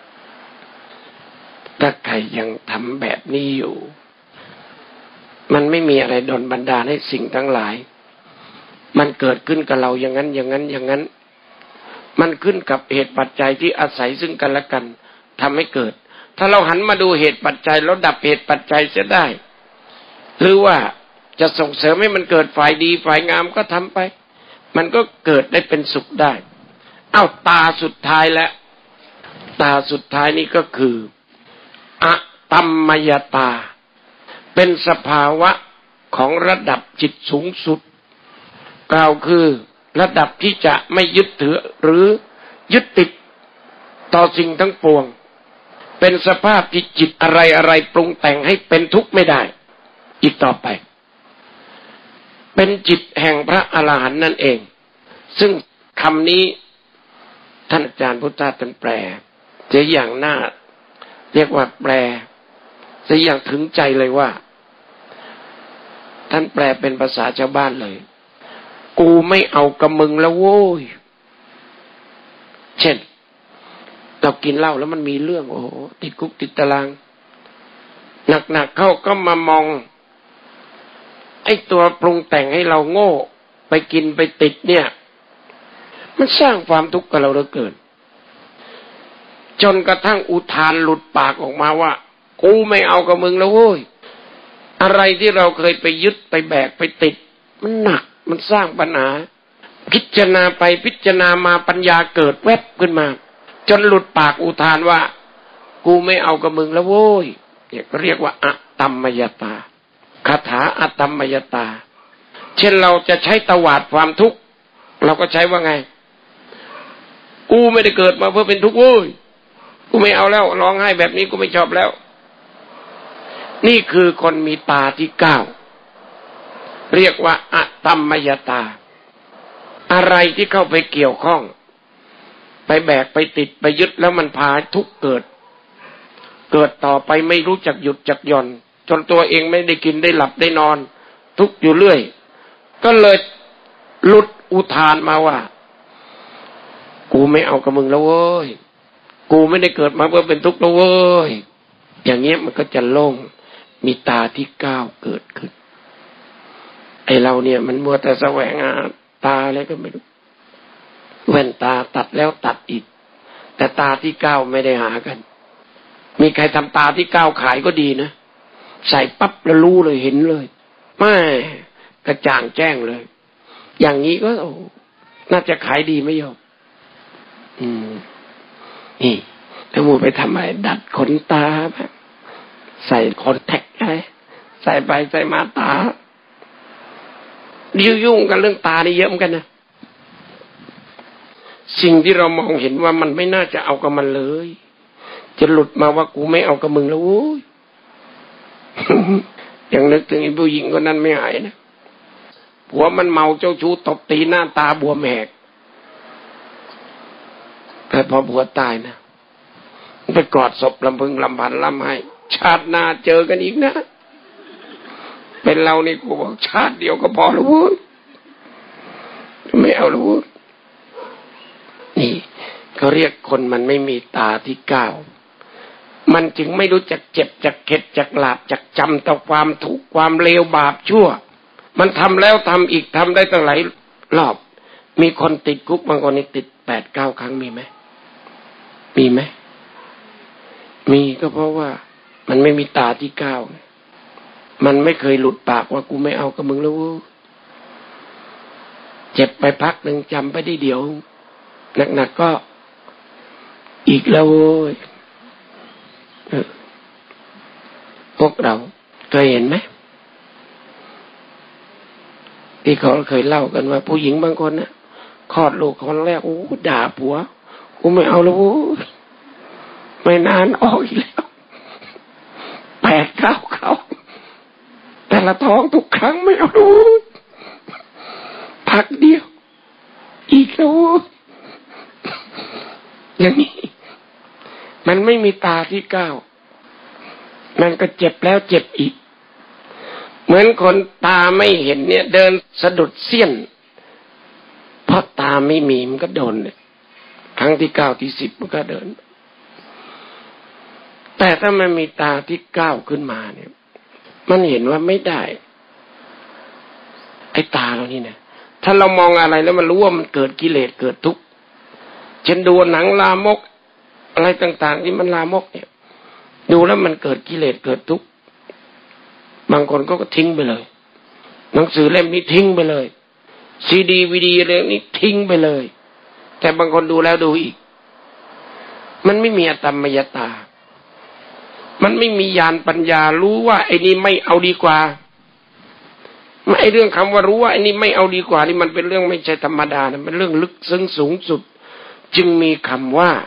ถ้าใครยังทำแบบนี้อยู่มันไม่มีอะไรดลบันดาลให้สิ่งทั้งหลายมันเกิดขึ้นกับเราอย่างนั้นอย่างนั้นอย่างนั้นมันขึ้นกับเหตุปัจจัยที่อาศัยซึ่งกันและกันทำให้เกิดถ้าเราหันมาดูเหตุปัจจัยแล้วดับเหตุปัจจัยเสียได้หรือว่าจะส่งเสริมให้มันเกิดฝ่ายดีฝ่ายงามก็ทำไปมันก็เกิดได้เป็นสุขได้เอ้าตาสุดท้ายแล้วตาสุดท้ายนี้ก็คืออะตัมมยตาเป็นสภาวะของระดับจิตสูงสุดกล่าวคือระดับที่จะไม่ยึดถือหรือยึดติดต่อสิ่งทั้งปวงเป็นสภาพที่จิตอะไรอะไรปรุงแต่งให้เป็นทุกข์ไม่ได้อีกต่อไปเป็นจิตแห่งพระอรหันต์นั่นเองซึ่งคำนี้ท่านอาจารย์พุทธะท่านแปลเสียอย่างน่าเรียกว่าแปลเสียอย่างถึงใจเลยว่าท่านแปลเป็นภาษาชาวบ้านเลยกูไม่เอากับมึงแล้วโว้ยเช่นเรากินเหล้าแล้วมันมีเรื่องโอ้โหติดคุกติดตารางหนักๆเข้าก็มามองไอ้ตัวปรุงแต่งให้เราโง่ไปกินไปติดเนี่ยมันสร้างความทุกข์กับเราเหลือเกินจนกระทั่งอุทานหลุดปากออกมาว่ากูไม่เอากับมึงแล้วโว้ยอะไรที่เราเคยไปยึดไปแบกไปติดมันหนักมันสร้างปัญหาพิจารณาไปพิจารณามาปัญญาเกิดแวบขึ้นมาจนหลุดปากอุทานว่ากูไม่เอากับมึงแล้วโว้ยเนี่ยก็เรียกว่าอะตัมมยตาคาถาอะตัมมยตาเช่นเราจะใช้ตวาดความทุกข์เราก็ใช้ว่าไงกูไม่ได้เกิดมาเพื่อเป็นทุกข์โว้ยกูไม่เอาแล้วร้องไห้แบบนี้กูไม่ชอบแล้วนี่คือคนมีตาที่เก้าเรียกว่าอะตัมมยตาอะไรที่เข้าไปเกี่ยวข้องไปแบกไปติดไปยึดแล้วมันพาทุกข์เกิดเกิดต่อไปไม่รู้จักหยุดจักหย่อนจนตัวเองไม่ได้กินได้หลับได้นอนทุกข์อยู่เรื่อยก็เลยหลุดอุทานมาว่ากูไม่เอากับมึงแล้วเว้ยกูไม่ได้เกิดมาเพื่อเป็นทุกข์แล้วเว้ยอย่างเงี้ยมันก็จะโล่งมีตาที่เก้าเกิดขึ้นไอเราเนี่ยมันมัวแต่แสวงหาตาอะไรก็ไม่รู้แว่นตาตัดแล้วตัดอีกแต่ตาที่เก้าไม่ได้หากันมีใครทำตาที่เก้าขายก็ดีนะใส่ปั๊บแล้วรู้เลยเห็นเลยไม่กระจ่างแจ้งเลยอย่างนี้ก็โอ้น่าจะขายดีไม่ยอมอืมนี่แล้วมูไปทำอะไรดัดขนตาแบบใส่คอนแทคอะไรใส่ไปใส่มาตายุ่งกันเรื่องตานี่เยอะเหมือนกันนะสิ่งที่เรามองเห็นว่ามันไม่น่าจะเอากับมันเลยจะหลุดมาว่ากูไม่เอากับมึงแล้วโว้ย ยังนึกถึงไอ้ผู้หญิงคนนั้นไม่หายนะผัวมันเมาเจ้าชู้ตบตีหน้าตาบวมแหกแต่พอผัวตายนะไปกอดศพลำพึงลำพันลำให้ชาติหน้าเจอกันอีกนะเป็นเรานี่กูบอกชาติเดียวก็พอแล้วเว้ยไม่เอาแล้วเว้ยนี่เขาเรียกคนมันไม่มีตาที่เก้ามันจึงไม่รู้จักเจ็บจักเข็ดจักหลาบจักจำต่อความทุกข์ความเลวบาปชั่วมันทำแล้วทำอีกทำได้ตั้งหลายรอบมีคนติดคุกบางคนนี่ติดแปดเก้าครั้งมีไหมมีไหมมีก็เพราะว่ามันไม่มีตาที่เก้ามันไม่เคยหลุดปากว่ากูไม่เอากับมึงแล้วเจ็บไปพักหนึ่งจำไปได้เดี๋ยวหนักๆก็อีกแล้วพวกเราเคยเห็นไหมที่เขาเคยเล่ากันว่าผู้หญิงบางคนนะคลอดลูกคนแรกโอ้ด่าผัวกูไม่เอาแล้วไม่นานออกอีกแล้วแปดเก้าเขาแต่ละท้องทุกครั้งไม่เอาดูพักเดียวอีกแล้วอย่างนี้มันไม่มีตาที่เก้ามันก็เจ็บแล้วเจ็บอีกเหมือนคนตาไม่เห็นเนี่ยเดินสะดุดเสี้ยนเพราะตาไม่มีมันก็โดนเนี่ยครั้งที่เก้าที่สิบมันก็เดินแต่ถ้ามันมีตาที่เก้าขึ้นมาเนี่ยมันเห็นว่าไม่ได้ไอ้ตาเรานี่นะถ้าเรามองอะไรแล้วมันรู้ว่ามันเกิดกิเลสเกิดทุกข์เช่นดูหนังลามกอะไรต่างๆที่มันลามกเนี่ยดูแล้วมันเกิดกิเลสเกิดทุกข์บางคนก็ทิ้งไปเลยหนังสือเล่มนี้ทิ้งไปเลยซีดีวีดีเล่มนี้ทิ้งไปเลยแต่บางคนดูแล้วดูอีกมันไม่มีอตมยตามันไม่มีญาณปัญญารู้ว่าไอ้นี่ไม่เอาดีกว่าไม่ไอ้เรื่องคำว่ารู้ว่าไอ้นี่ไม่เอาดีกว่านี่มันเป็นเรื่องไม่ใช่ธรรมดานะเป็นเรื่องลึกซึ้งสูงสุดจึงมีคำว่า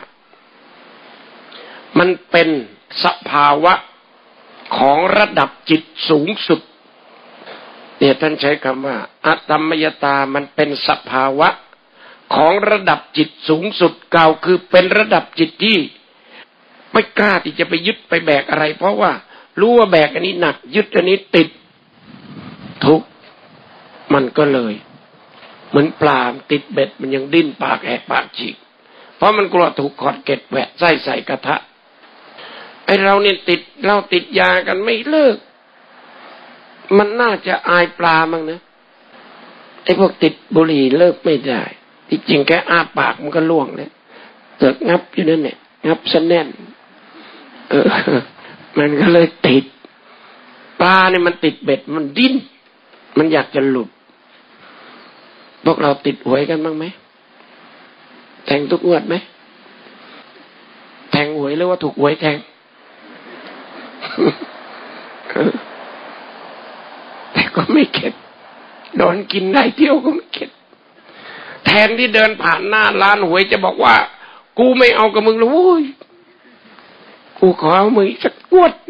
มันเป็นสภาวะของระดับจิตสูงสุดเนี่ยท่านใช้คำว่าอตมยตามันเป็นสภาวะของระดับจิตสูงสุดกล่าวคือเป็นระดับจิตที่ไม่กล้าที่จะไปยึดไปแบกอะไรเพราะว่ารู้ว่าแบกอันนี้หนักยึดอันนี้ติดทุกมันก็เลยเหมือนปลาติดเบ็ดมันยังดิ้นปากแหกปากฉีกเพราะมันกลัวถูกขอดเกล็ดแหวะไส้ใส่กระทะไอเราเนี่ยติดเราติดยากันไม่เลิกมันน่าจะอายปลามั้งนะไอพวกติดบุหรี่เลิกไม่ได้ที่จริงแค่อ้าปากมันก็ล่วงเนี่ยเกิดงับอยู่นั่นเนี่ยงับซะแน่นเออมันก็เลยติดปลาเนี่ยมันติดเบ็ดมันดิ้นมันอยากจะหลุดพวกเราติดหวยกันบ้างไหมแทงทุกงวดไหมแทงหวยหรือว่าถูกหวยแทงแต่ก็ไม่เข็ดโดนกินได้เที่ยวก็ไม่เข็ดแทนที่เดินผ่านหน้าร้านหวยจะบอกว่ากูไม่เอากับมึงแล้วโว้ยกูขอเอามึงสักงวด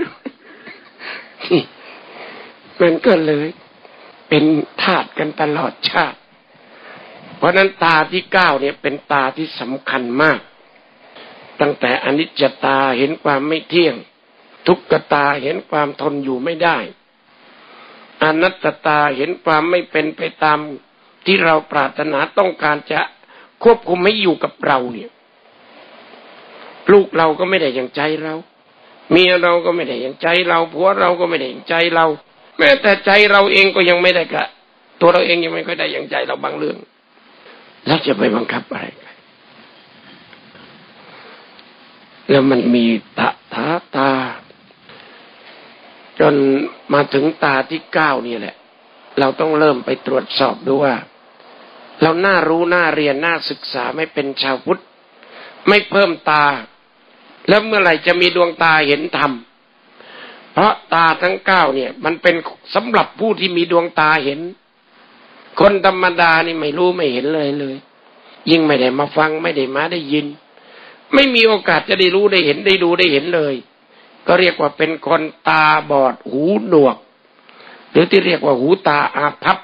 มันก็เลยเป็นทาสกันตลอดชาติเพราะนั้นตาที่เก้าเนี่ยเป็นตาที่สำคัญมากตั้งแต่อนิจจตาเห็นความไม่เที่ยงทุกขตาเห็นความทนอยู่ไม่ได้อนัตตาเห็นความไม่เป็นไปตามที่เราปรารถนาต้องการจะควบคุมให้อยู่กับเราเนี่ยลูกเราก็ไม่ได้อย่างใจเราเมียเราก็ไม่ได้อย่างใจเราผัวเราก็ไม่ได้อย่างใจเราแม้แต่ใจเราเองก็ยังไม่ได้กะตัวเราเองยังไม่ค่อยได้อย่างใจเราบางเรื่องแล้วจะไปบังคับอะไรแล้วมันมีตะถาตาจนมาถึงตาที่เก้านี่แหละเราต้องเริ่มไปตรวจสอบดูว่าเราน่ารู้น่าเรียนน่าศึกษาไม่เป็นชาวพุทธไม่เพิ่มตาแล้วเมื่อไหร่จะมีดวงตาเห็นธรรมเพราะตาทั้งเก้าเนี่ยมันเป็นสำหรับผู้ที่มีดวงตาเห็นคนธรรมดานี่ไม่รู้ไม่เห็นเลยเลยยิ่งไม่ได้มาฟังไม่ได้มาได้ยินไม่มีโอกาสจะได้รู้ได้เห็นได้ดูได้เห็นเลยก็เรียกว่าเป็นคนตาบอดหูหนวกหรือที่เรียกว่าหูตาอาภัพ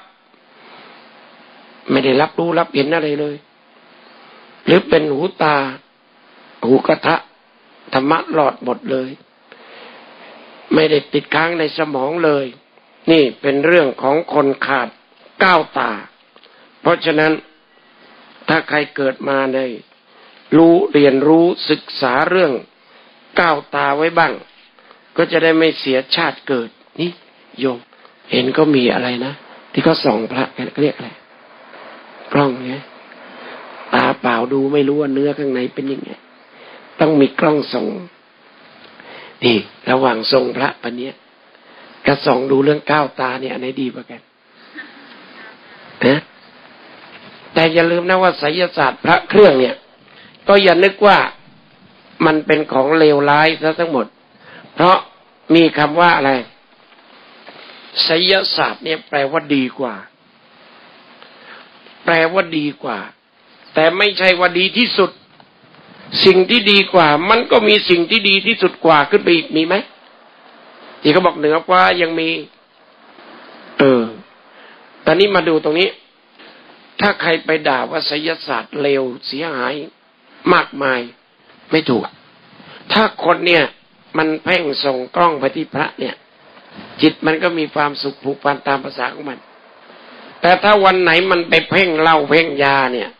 ไม่ได้รับรู้รับเห็นอะไรเลยหรือเป็นหูตาหูกระทะธรรมะหลอดหมดเลยไม่ได้ติดค้างในสมองเลยนี่เป็นเรื่องของคนขาดเก้าตาเพราะฉะนั้นถ้าใครเกิดมาในรู้เรียนรู้ศึกษาเรื่องเก้าตาไว้บ้างก็จะได้ไม่เสียชาติเกิดนี่โยมเห็นก็มีอะไรนะที่เขาส่องพระเรียกอะไรกล้องไงตาเปล่าดูไม่รู้ว่าเนื้อข้างในเป็นยังไงต้องมีกล้องส่องนี่ระหว่างทรงพระปะเนี้ยกับส่องดูเรื่องเก้าตาเนี่ยอันไหนดีกว่ากันนะแต่อย่าลืมนะว่าไสยศาสตร์พระเครื่องเนี่ยก็อย่านึกว่ามันเป็นของเลวร้ายซะทั้งหมดเพราะมีคำว่าอะไรไสยศาสตร์เนี่ยแปลว่าดีกว่าแปลว่าดีกว่าแต่ไม่ใช่ว่าดีที่สุดสิ่งที่ดีกว่ามันก็มีสิ่งที่ดีที่สุดกว่าขึ้นไปอีกมีไหมที่เขาบอกเหนือกว่ายังมีเออตอนนี้มาดูตรงนี้ถ้าใครไปด่าว่าไสยศาสตร์เลวเสียหายมากมายไม่ถูกถ้าคนเนี่ยมันเพ่งส่งกล้องไปที่พระเนี่ยจิตมันก็มีความสุขผูกพันตามภาษาของมันแต่ถ้าวันไหนมันไปเพ่งเหล้าเพ่งยาเนี่ย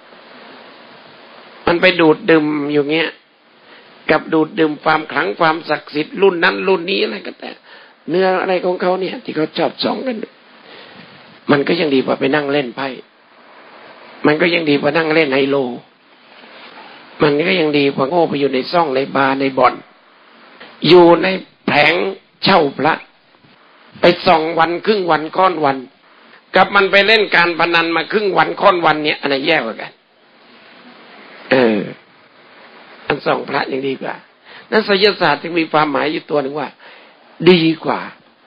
มันไปดูดดื่มอยู่เงี้ยกับดูดดื่มความขลังความศักดิ์สิทธิ์รุ่นนั้นรุ่นนี้อะไรก็แต่เนื้ออะไรของเขาเนี่ยที่เขาชอบส่องกันมันก็ยังดีกว่าไปนั่งเล่นไพ่มันก็ยังดีกว่านั่งเล่นไฮโลมันก็ยังดีกว่าโง่ไปอยู่ในซ่องในบาร์ในบ่อนอยู่ในแผงเช่าพระไปส่องวันครึ่งวันค่อนวันกับมันไปเล่นการพนันมาครึ่งวันค่อนวันเนี่ยอันไหนแย่กว่ากันเอออันส่องพระยังดีกว่านั้นไสยศาสตร์จึงมีความหมายอยู่ตัวหนึ่งว่าดีกว่า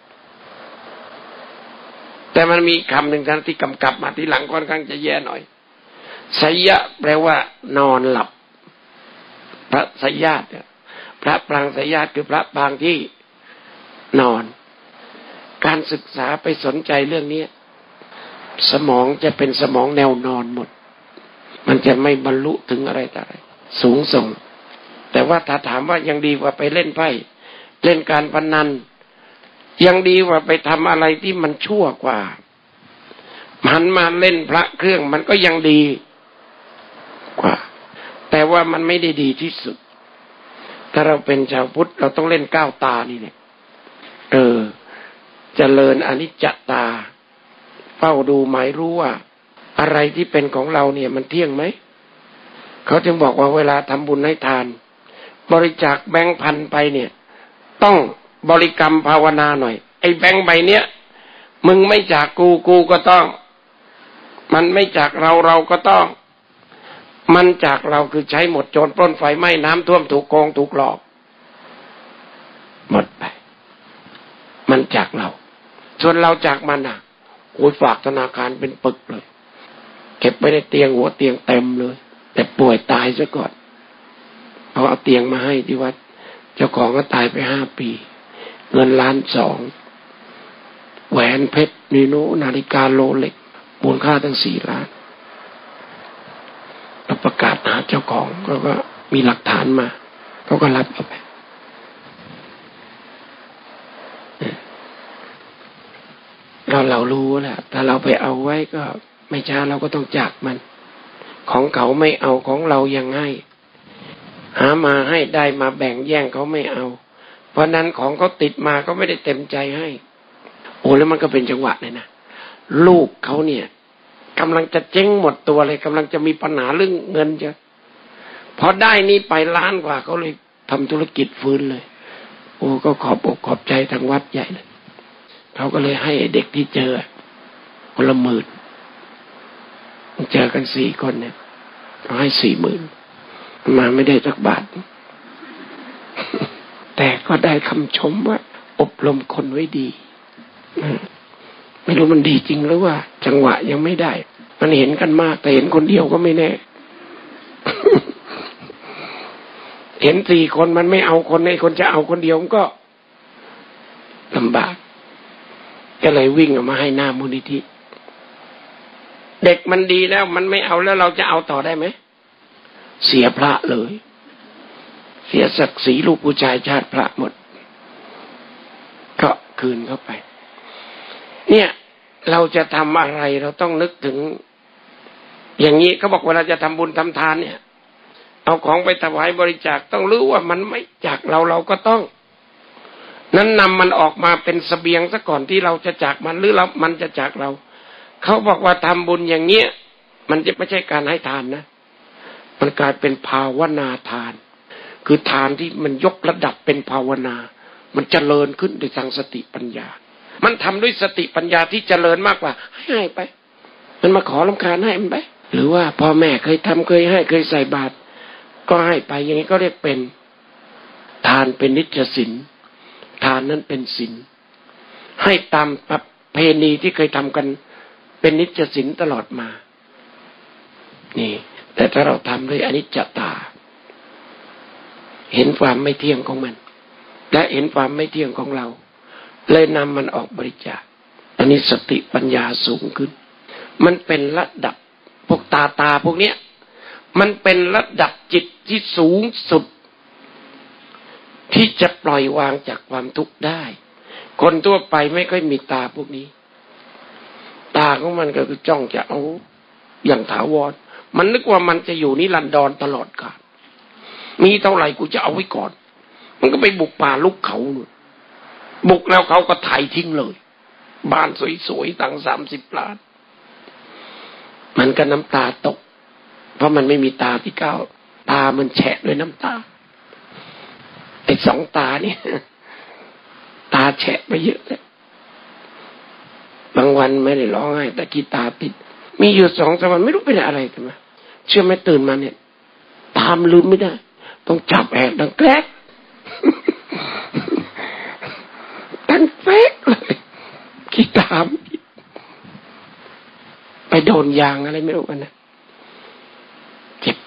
แต่มันมีคำหนึ่งท่านที่กำกับมาทีหลังค่อนข้างจะแย่หน่อยไสยะแปลว่านอนหลับพระไสยาตเนี่ยพระปรางไสยาตคือพระปรางที่นอนการศึกษาไปสนใจเรื่องนี้สมองจะเป็นสมองแนวนอนหมดมันจะไม่บรรลุถึงอะไรต่ออะไรสูงส่งแต่ว่าถ้าถามว่ายังดีกว่าไปเล่นไพ่เล่นการพนันยังดีกว่าไปทำอะไรที่มันชั่วกว่าหันมาเล่นพระเครื่องมันก็ยังดีกว่าแต่ว่ามันไม่ได้ดีที่สุดถ้าเราเป็นชาวพุทธเราต้องเล่นก้าวตานี่เนี่ยเออเจริญอนิจจตาเฝ้าดูหมายรู้ว่าอะไรที่เป็นของเราเนี่ยมันเที่ยงไหมเขาจึงบอกว่าเวลาทำบุญให้ทานบริจาคแบงค์พันไปเนี่ยต้องบริกรรมภาวนาหน่อยไอ้แบงค์ใบเนี้ยมึงไม่จากกูกูก็ต้องมันไม่จากเราเราก็ต้องมันจากเราคือใช้หมดโจรปล้นไฟไหม้น้ำท่วมถูกโกงถูกหลอกหมดไปมันจากเราส่วนเราจากมันอ่ะโอ้ยฝากธนาคารเป็นปึกเลยเก็บไว้ในเตียงหัวเตียงเต็มเลยแต่ป่วยตายซะก่อนเอาเอาเตียงมาให้ที่วัดเจ้าของก็ตายไปห้าปีเงินล้านสองแหวนเพชรนีโนนาฬิกาโรเล็กมูลค่าตั้งสี่ล้านเราประกาศหาเจ้าของเขาก็มีหลักฐานมาเขาก็รับเอาไปเราเรารู้แหละถ้าเราไปเอาไว้ก็ไม่ช้าเราก็ต้องจากมันของเขาไม่เอาของเรายังให้หามาให้ได้มาแบ่งแย่งเขาไม่เอาเพราะนั้นของเขาติดมาก็ไม่ได้เต็มใจให้โอ้แล้วมันก็เป็นจังหวะเลยนะลูกเขาเนี่ยกำลังจะเจ๊งหมดตัวเลยกำลังจะมีปัญหาเรื่องเงินจะพอได้นี่ไปล้านกว่าเขาเลยทำธุรกิจฟื้นเลยโอ้ก็ขอบอกขอบใจทางวัดใหญ่เลยเขาก็เลยให้เด็กที่เจอคนละหมื่นเจอกันสี่คนเนี่ยเขาให้สี่หมื่นมาไม่ได้สักบาทแต่ก็ได้คำชมว่าอบรมคนไว้ดีไม่รู้มันดีจริงหรือว่าจังหวะยังไม่ได้มันเห็นกันมากแต่เห็นคนเดียวก็ไม่แน่ เห็นสี่คนมันไม่เอาคนในคนจะเอาคนเดียวมันก็ลำบากก็เลยวิ่งออกมาให้หน้ามูลนิธิเด็กมันดีแล้วมันไม่เอาแล้วเราจะเอาต่อได้ไหมเสียพระเลยเสียศักดิ์ศรีลูกผู้ชายชาติพระหมดก็คืนเข้าไปเนี่ยเราจะทำอะไรเราต้องนึกถึงอย่างนี้เขาบอกเวลาจะทำบุญทำทานเนี่ยเอาของไปถวายบริจาคต้องรู้ว่ามันไม่จากเราเราก็ต้องนั้นนำมันออกมาเป็นเสบียงซะก่อนที่เราจะจากมันหรือเรามันจะจากเราเขาบอกว่าทำบุญอย่างเนี้ยมันจะไม่ใช่การให้ทานนะมันกลายเป็นภาวนาทานคือทานที่มันยกระดับเป็นภาวนามันเจริญขึ้นด้วยทางสติปัญญามันทำด้วยสติปัญญาที่เจริญมากกว่าให้ไปมันมาขอรำคาญให้มันไปหรือว่าพ่อแม่เคยทำเคยให้เคยใส่บาตรก็ให้ไปอย่างนี้ก็เรียกเป็นทานเป็นนิจศีลทานนั้นเป็นศีลให้ตามประเพณีที่เคยทำกันเป็นนิจศีลตลอดมานี่แต่ถ้าเราทำด้วยอนิจจตาเห็นความไม่เที่ยงของมันและเห็นความไม่เที่ยงของเราเลยนำมันออกบริจาคอันนี้สติปัญญาสูงขึ้นมันเป็นระดับพวกตาตาพวกเนี้ยมันเป็นระดับจิตที่สูงสุดที่จะปล่อยวางจากความทุกข์ได้คนทั่วไปไม่ค่อยมีตาพวกนี้ตาของมันก็คือจ้องจะเอาอย่างถาวรมันนึกว่ามันจะอยู่นิรันดรตลอดกาลมีเท่าไหร่กูจะเอาไว้ก่อนมันก็ไปบุกป่าลุกเขาบุกแล้วเขาก็ไถทิ้งเลยบ้านสวยๆตั้งสามสิบล้านมันก็น้ำตาตกเพราะมันไม่มีตาที่เก้าตามันแฉะด้วยน้ำตาไอ้สองตาเนี่ยตาแฉะไปเยอะเลยบางวันไม่ได้ร้องไห้แต่กีตาติดมีอยู่สองสามวันไม่รู้เป็นอะไรกันมาเชื่อไหมตื่นมาเนี่ยตามลืมไม่ได้ต้องจับแอบดังแกล้งดังแป๊กเลยกีตาไปโดนยางอะไรไม่รู้กันนะเจ็บ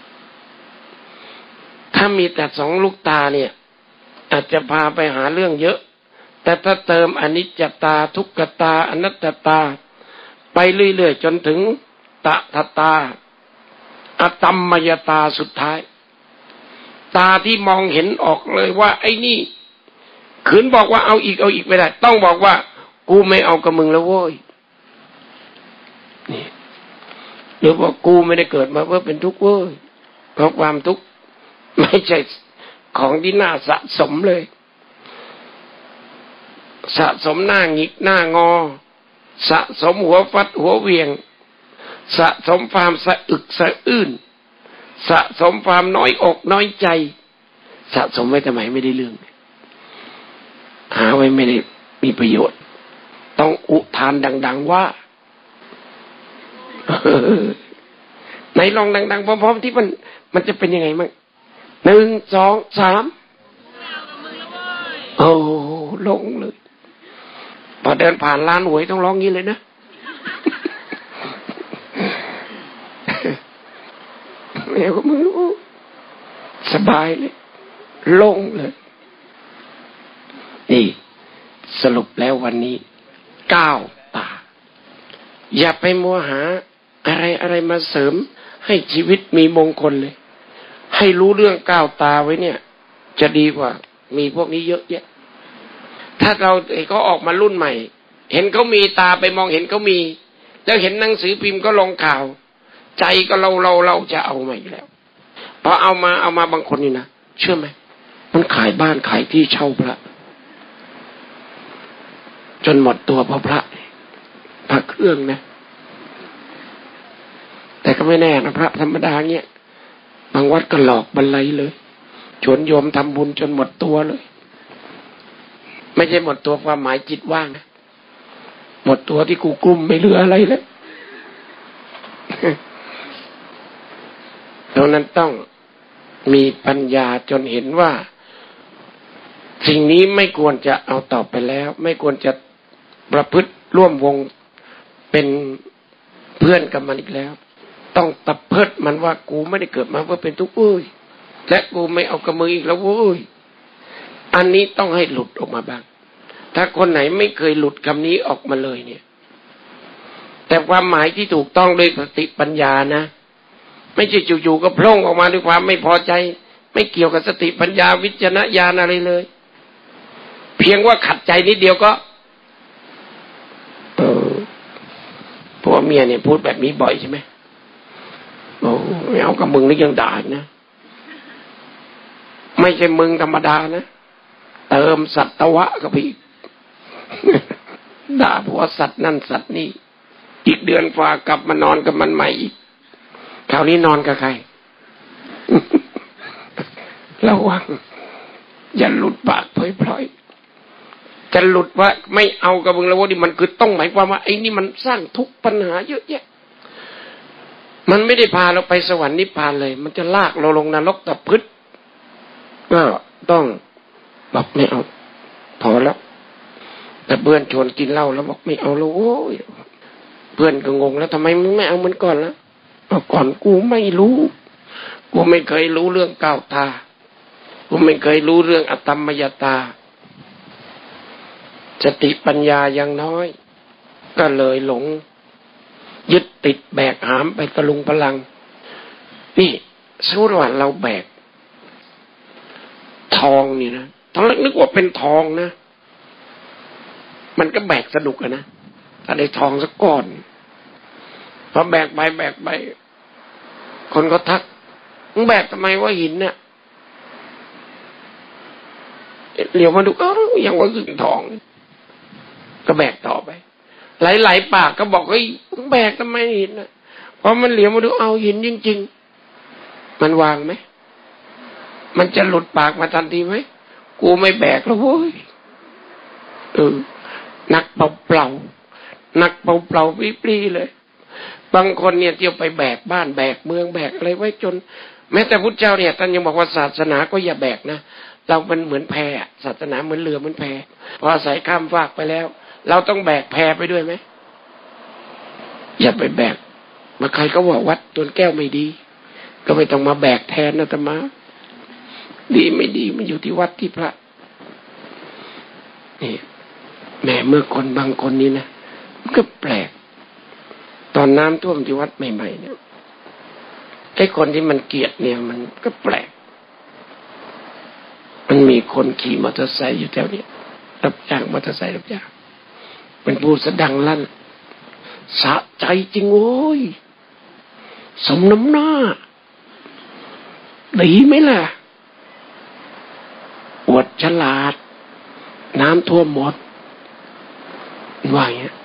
ถ้ามีแต่สองลูกตาเนี่ยอาจจะพาไปหาเรื่องเยอะแต่ถ้าเติมอนิจจตาทุกขตาอนัตตาไปเรื่อยๆจนถึงตถตาอตัมมยตาสุดท้ายตาที่มองเห็นออกเลยว่าไอ้นี่ขืนบอกว่าเอาอีกเอาอีกไม่ได้ต้องบอกว่ากูไม่เอากับมึงแล้วโว้ยนี่หรือว่ากูไม่ได้เกิดมาเพื่อเป็นทุกข์เว้ยเพราะความทุกข์ไม่ใช่ของที่น่าสะสมเลยสะสมหน้าหงิกหน้างอสะสมหัวฟัดหัวเวียงสะสมความสะอึกสะอื้นสะสมความน้อยอกน้อยใจสะสมไว้ทำไมไม่ได้เรื่องหาไว้ไม่ได้มีประโยชน์ต้องอุทานดังๆว่าไหนลองดังๆพร้อมๆที่มันมันจะเป็นยังไงมั่งหนึ่งสองสามโอ้ลงเลยพอเดินผ่านร้านหวยต้องร้องงี้เลยนะแมวก็มึงรู้สบายเลยลงเลยนี่สรุปแล้ววันนี้ก้าวตาอย่าไปมัวหาอะไรอะไรมาเสริมให้ชีวิตมีมงคลเลยให้รู้เรื่องก้าวตาไว้เนี่ยจะดีกว่ามีพวกนี้เยอะแยะถ้าเราเขาออกมารุ่นใหม่เห็นเขามีตาไปมองเห็นเขามีแล้วเห็นหนังสือพิมพ์ก็ลงข่าวใจก็เราเราเราจะเอามาอีกแล้วพอเอามาเอามาบางคนนี่นะเชื่อไหมมันขายบ้านขายที่เช่าพระจนหมดตัวเพราะพระพระเครื่องนะแต่ก็ไม่แน่นะพระธรรมดาเงี้ยบางวัดก็หลอกบรรลัยเลยชวนโยมทำบุญจนหมดตัวเลยไม่ใช่หมดตัวความหมายจิตว่างนะหมดตัวที่กูกลุ้มไม่เหลืออะไรแล้วดังนั้นต้องมีปัญญาจนเห็นว่าสิ่งนี้ไม่ควรจะเอาต่อไปแล้วไม่ควรจะประพฤติร่วมวงเป็นเพื่อนกับมันอีกแล้วต้องตะเพิดมันว่ากูไม่ได้เกิดมาเพื่อเป็นทุกข์อุ้ยและกูไม่เอากับมืออีกแล้วอุ้ยอันนี้ต้องให้หลุดออกมาบ้างถ้าคนไหนไม่เคยหลุดคำนี้ออกมาเลยเนี่ยแต่ความหมายที่ถูกต้องด้วยสติปัญญานะไม่ใช่จู่ๆก็พล่งออกมาด้วยความไม่พอใจไม่เกี่ยวกับสติปัญญาวิจารณญาณอะไรเลยเพียงว่าขัดใจนิดเดียวก็เออผัวเมียเนี่ยพูดแบบนี้บ่อยใช่ไหมโอ้ไม่เอากับมึงนี่ยังด่านะไม่ใช่มึงธรรมดานะเติมสัตวะกับพี่ด่าผัวสัตว์นั่นสัตว์นี่อีกเดือนกว่ากลับมานอนกับมันใหม่อีกคราวนี้นอนกับใคร ระวังอย่าหลุดปากพล่อยๆจะหลุดว่าไม่เอากับมึงแล้วว่านี่มันคือต้องหมายความว่าไอ้นี่มันสร้างทุกข์ปัญหาเยอะแยะมันไม่ได้พาเราไปสวรรค์นิพพานเลยมันจะลากเราลงนรกตะพึดก็ต้องบอกไม่เอาพอแล้วแต่เพื่อนชวนกินเหล้าแล้วบอกไม่เอาแล้วโอ้ยเพื่อนก็งงแล้วทำไมมึงไม่เอาเหมือนก่อนแล้วก่อนกูไม่รู้กูไม่เคยรู้เรื่องก้าวตากูไม่เคยรู้เรื่องอตัมมยตาสติปัญญายังน้อยก็เลยหลงยึดติดแบกหามไปตะลุงพลังนี่สมมติว่าเราแบกทองนี่นะตอนแรกนึกว่าเป็นทองนะมันก็แบกสนุกอะนะถ้าได้ทองสักก้อนพอแบกไปแบกไปคนก็ทักมึงแบกทำไมว่าหินเนี่ยเหลียวมาดูเอ้ายังว่าคือทองก็แบกต่อไปหลายๆปากก็บอกเฮ้ยมึงแบกทำไมหินน่ะพอมันเหลียวมาดูเอาหินจริงๆมันวางไหมมันจะหลุดปากมาทันทีไหมกูไม่แบกแล้วเว้ยเออนักเปล่าเปล่านักเปล่าเปล่าปลีๆเลยบางคนเนี่ยเที่ยวไปแบกบ้านแบกเมืองแบกอะไรไว้จนแม้แต่พุทธเจ้าเนี่ยท่านยังบอกว่าศาสนาก็อย่าแบกนะเรามันเหมือนแพศาสนาเหมือนเรือเหมือนแพพออาศัยข้ามฟากไปแล้วเราต้องแบกแพไปด้วยไหมอย่าไปแบกมาใครก็ว่าวัดต้นแก้วไม่ดีก็ไม่ต้องมาแบกแทนนะอาตมาดีไม่ดีมันอยู่ที่วัดที่พระนี่แม่เมื่อคนบางคนนี้นะมันก็แปลกตอนน้ำท่วมที่วัดใหม่ๆเนี่ยไอ้คนที่มันเกลียดเนี่ยมันก็แปลกมันมีคนขี่มอเตอร์ไซค์อยู่แถวนี้รับจ้างมอเตอร์ไซค์รับจ้างเป็นผู้สะดังลั่นสะใจจริงโว้ยสมน้ำหน้าดีไหมล่ะอวดฉลาดน้ำท่วมหมดว่าอย่างเงี้ย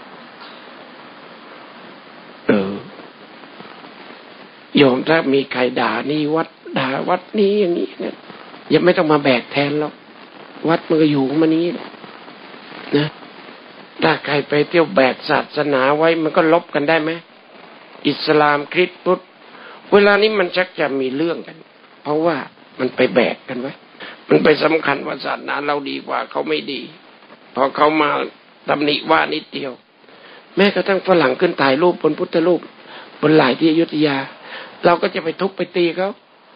เออโยมถ้ามีใครด่านี่วัดด่าวัดนี้อย่างนี้เนี่ยยังไม่ต้องมาแบกแทนหรอกวัดมันก็อยู่มานี้นะถ้าใครไปเที่ยวแบกศาสนาไว้มันก็ลบกันได้ไหมอิสลามคริสต์พุทธเวลานี้มันชักจะมีเรื่องกันเพราะว่ามันไปแบกกันไว้มันไปสำคัญว่าศาสนาเราดีกว่าเขาไม่ดีพอเขามาตำหนิว่านิดเดียวแม้กระทั่งฝรั่งขึ้นถ่ายรูปบนพุทธรูปบนหลายที่อยุธยาเราก็จะไปทุบไปตีเขา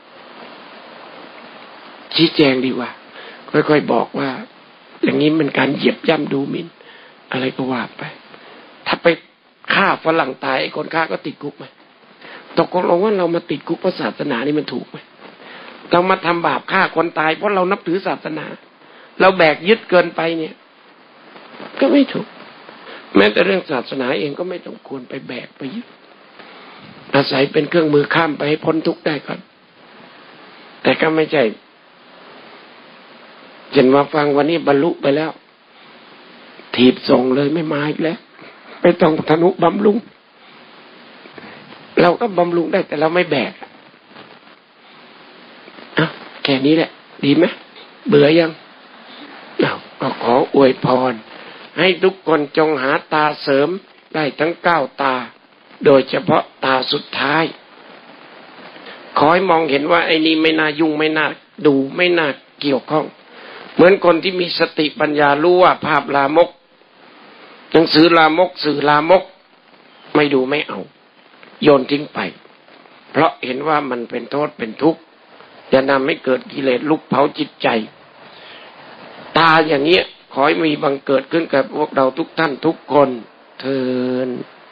ชี้แจงดีกว่าค่อยๆบอกว่าอย่างนี้มันการเหยียบย่ำดูหมิ่นอะไรก็ว่าไปถ้าไปฆ่าฝรั่งตายไอ้คนฆ่าก็ติดคุกไหมตกลงว่าเรามาติดคุกเพราะศาสนานี่มันถูกไหมเรามาทำบาปฆ่าคนตายเพราะเรานับถือศาสนาเราแบกยึดเกินไปเนี่ยก็ไม่ถูกแม้แต่เรื่องศาสนาเองก็ไม่ต้องควรไปแบกไปยึดอาศัยเป็นเครื่องมือข้ามไปให้พ้นทุกข์ได้ก่อนแต่ก็ไม่ใช่เห็นว่าฟังวันนี้บรรลุไปแล้วถีบส่งเลยไม่มาอีกแล้วไม่ต้องทนุบำรุงเราก็บำรุงได้แต่เราไม่แบกอ่ะแค่นี้แหละดีไหมเบื่อยังอ้าวก็ก็ขออวยพรให้ทุกคนจงหาตาเสริมได้ทั้งเก้าตาโดยเฉพาะตาสุดท้ายขอให้มองเห็นว่าไอ้นี่ไม่น่ายุ่งไม่น่าดูไม่น่าเกี่ยวข้องเหมือนคนที่มีสติปัญญารู้ว่าภาพลามกหนังสือลามกสื่อลามกไม่ดูไม่เอาโยนทิ้งไปเพราะเห็นว่ามันเป็นโทษเป็นทุกข์จะนำให้เกิดกิเลสลุกเผาจิตใจตาอย่างเงี้ยขอให้มีบังเกิดขึ้นกับพวกเราทุกท่านทุกคนเถิด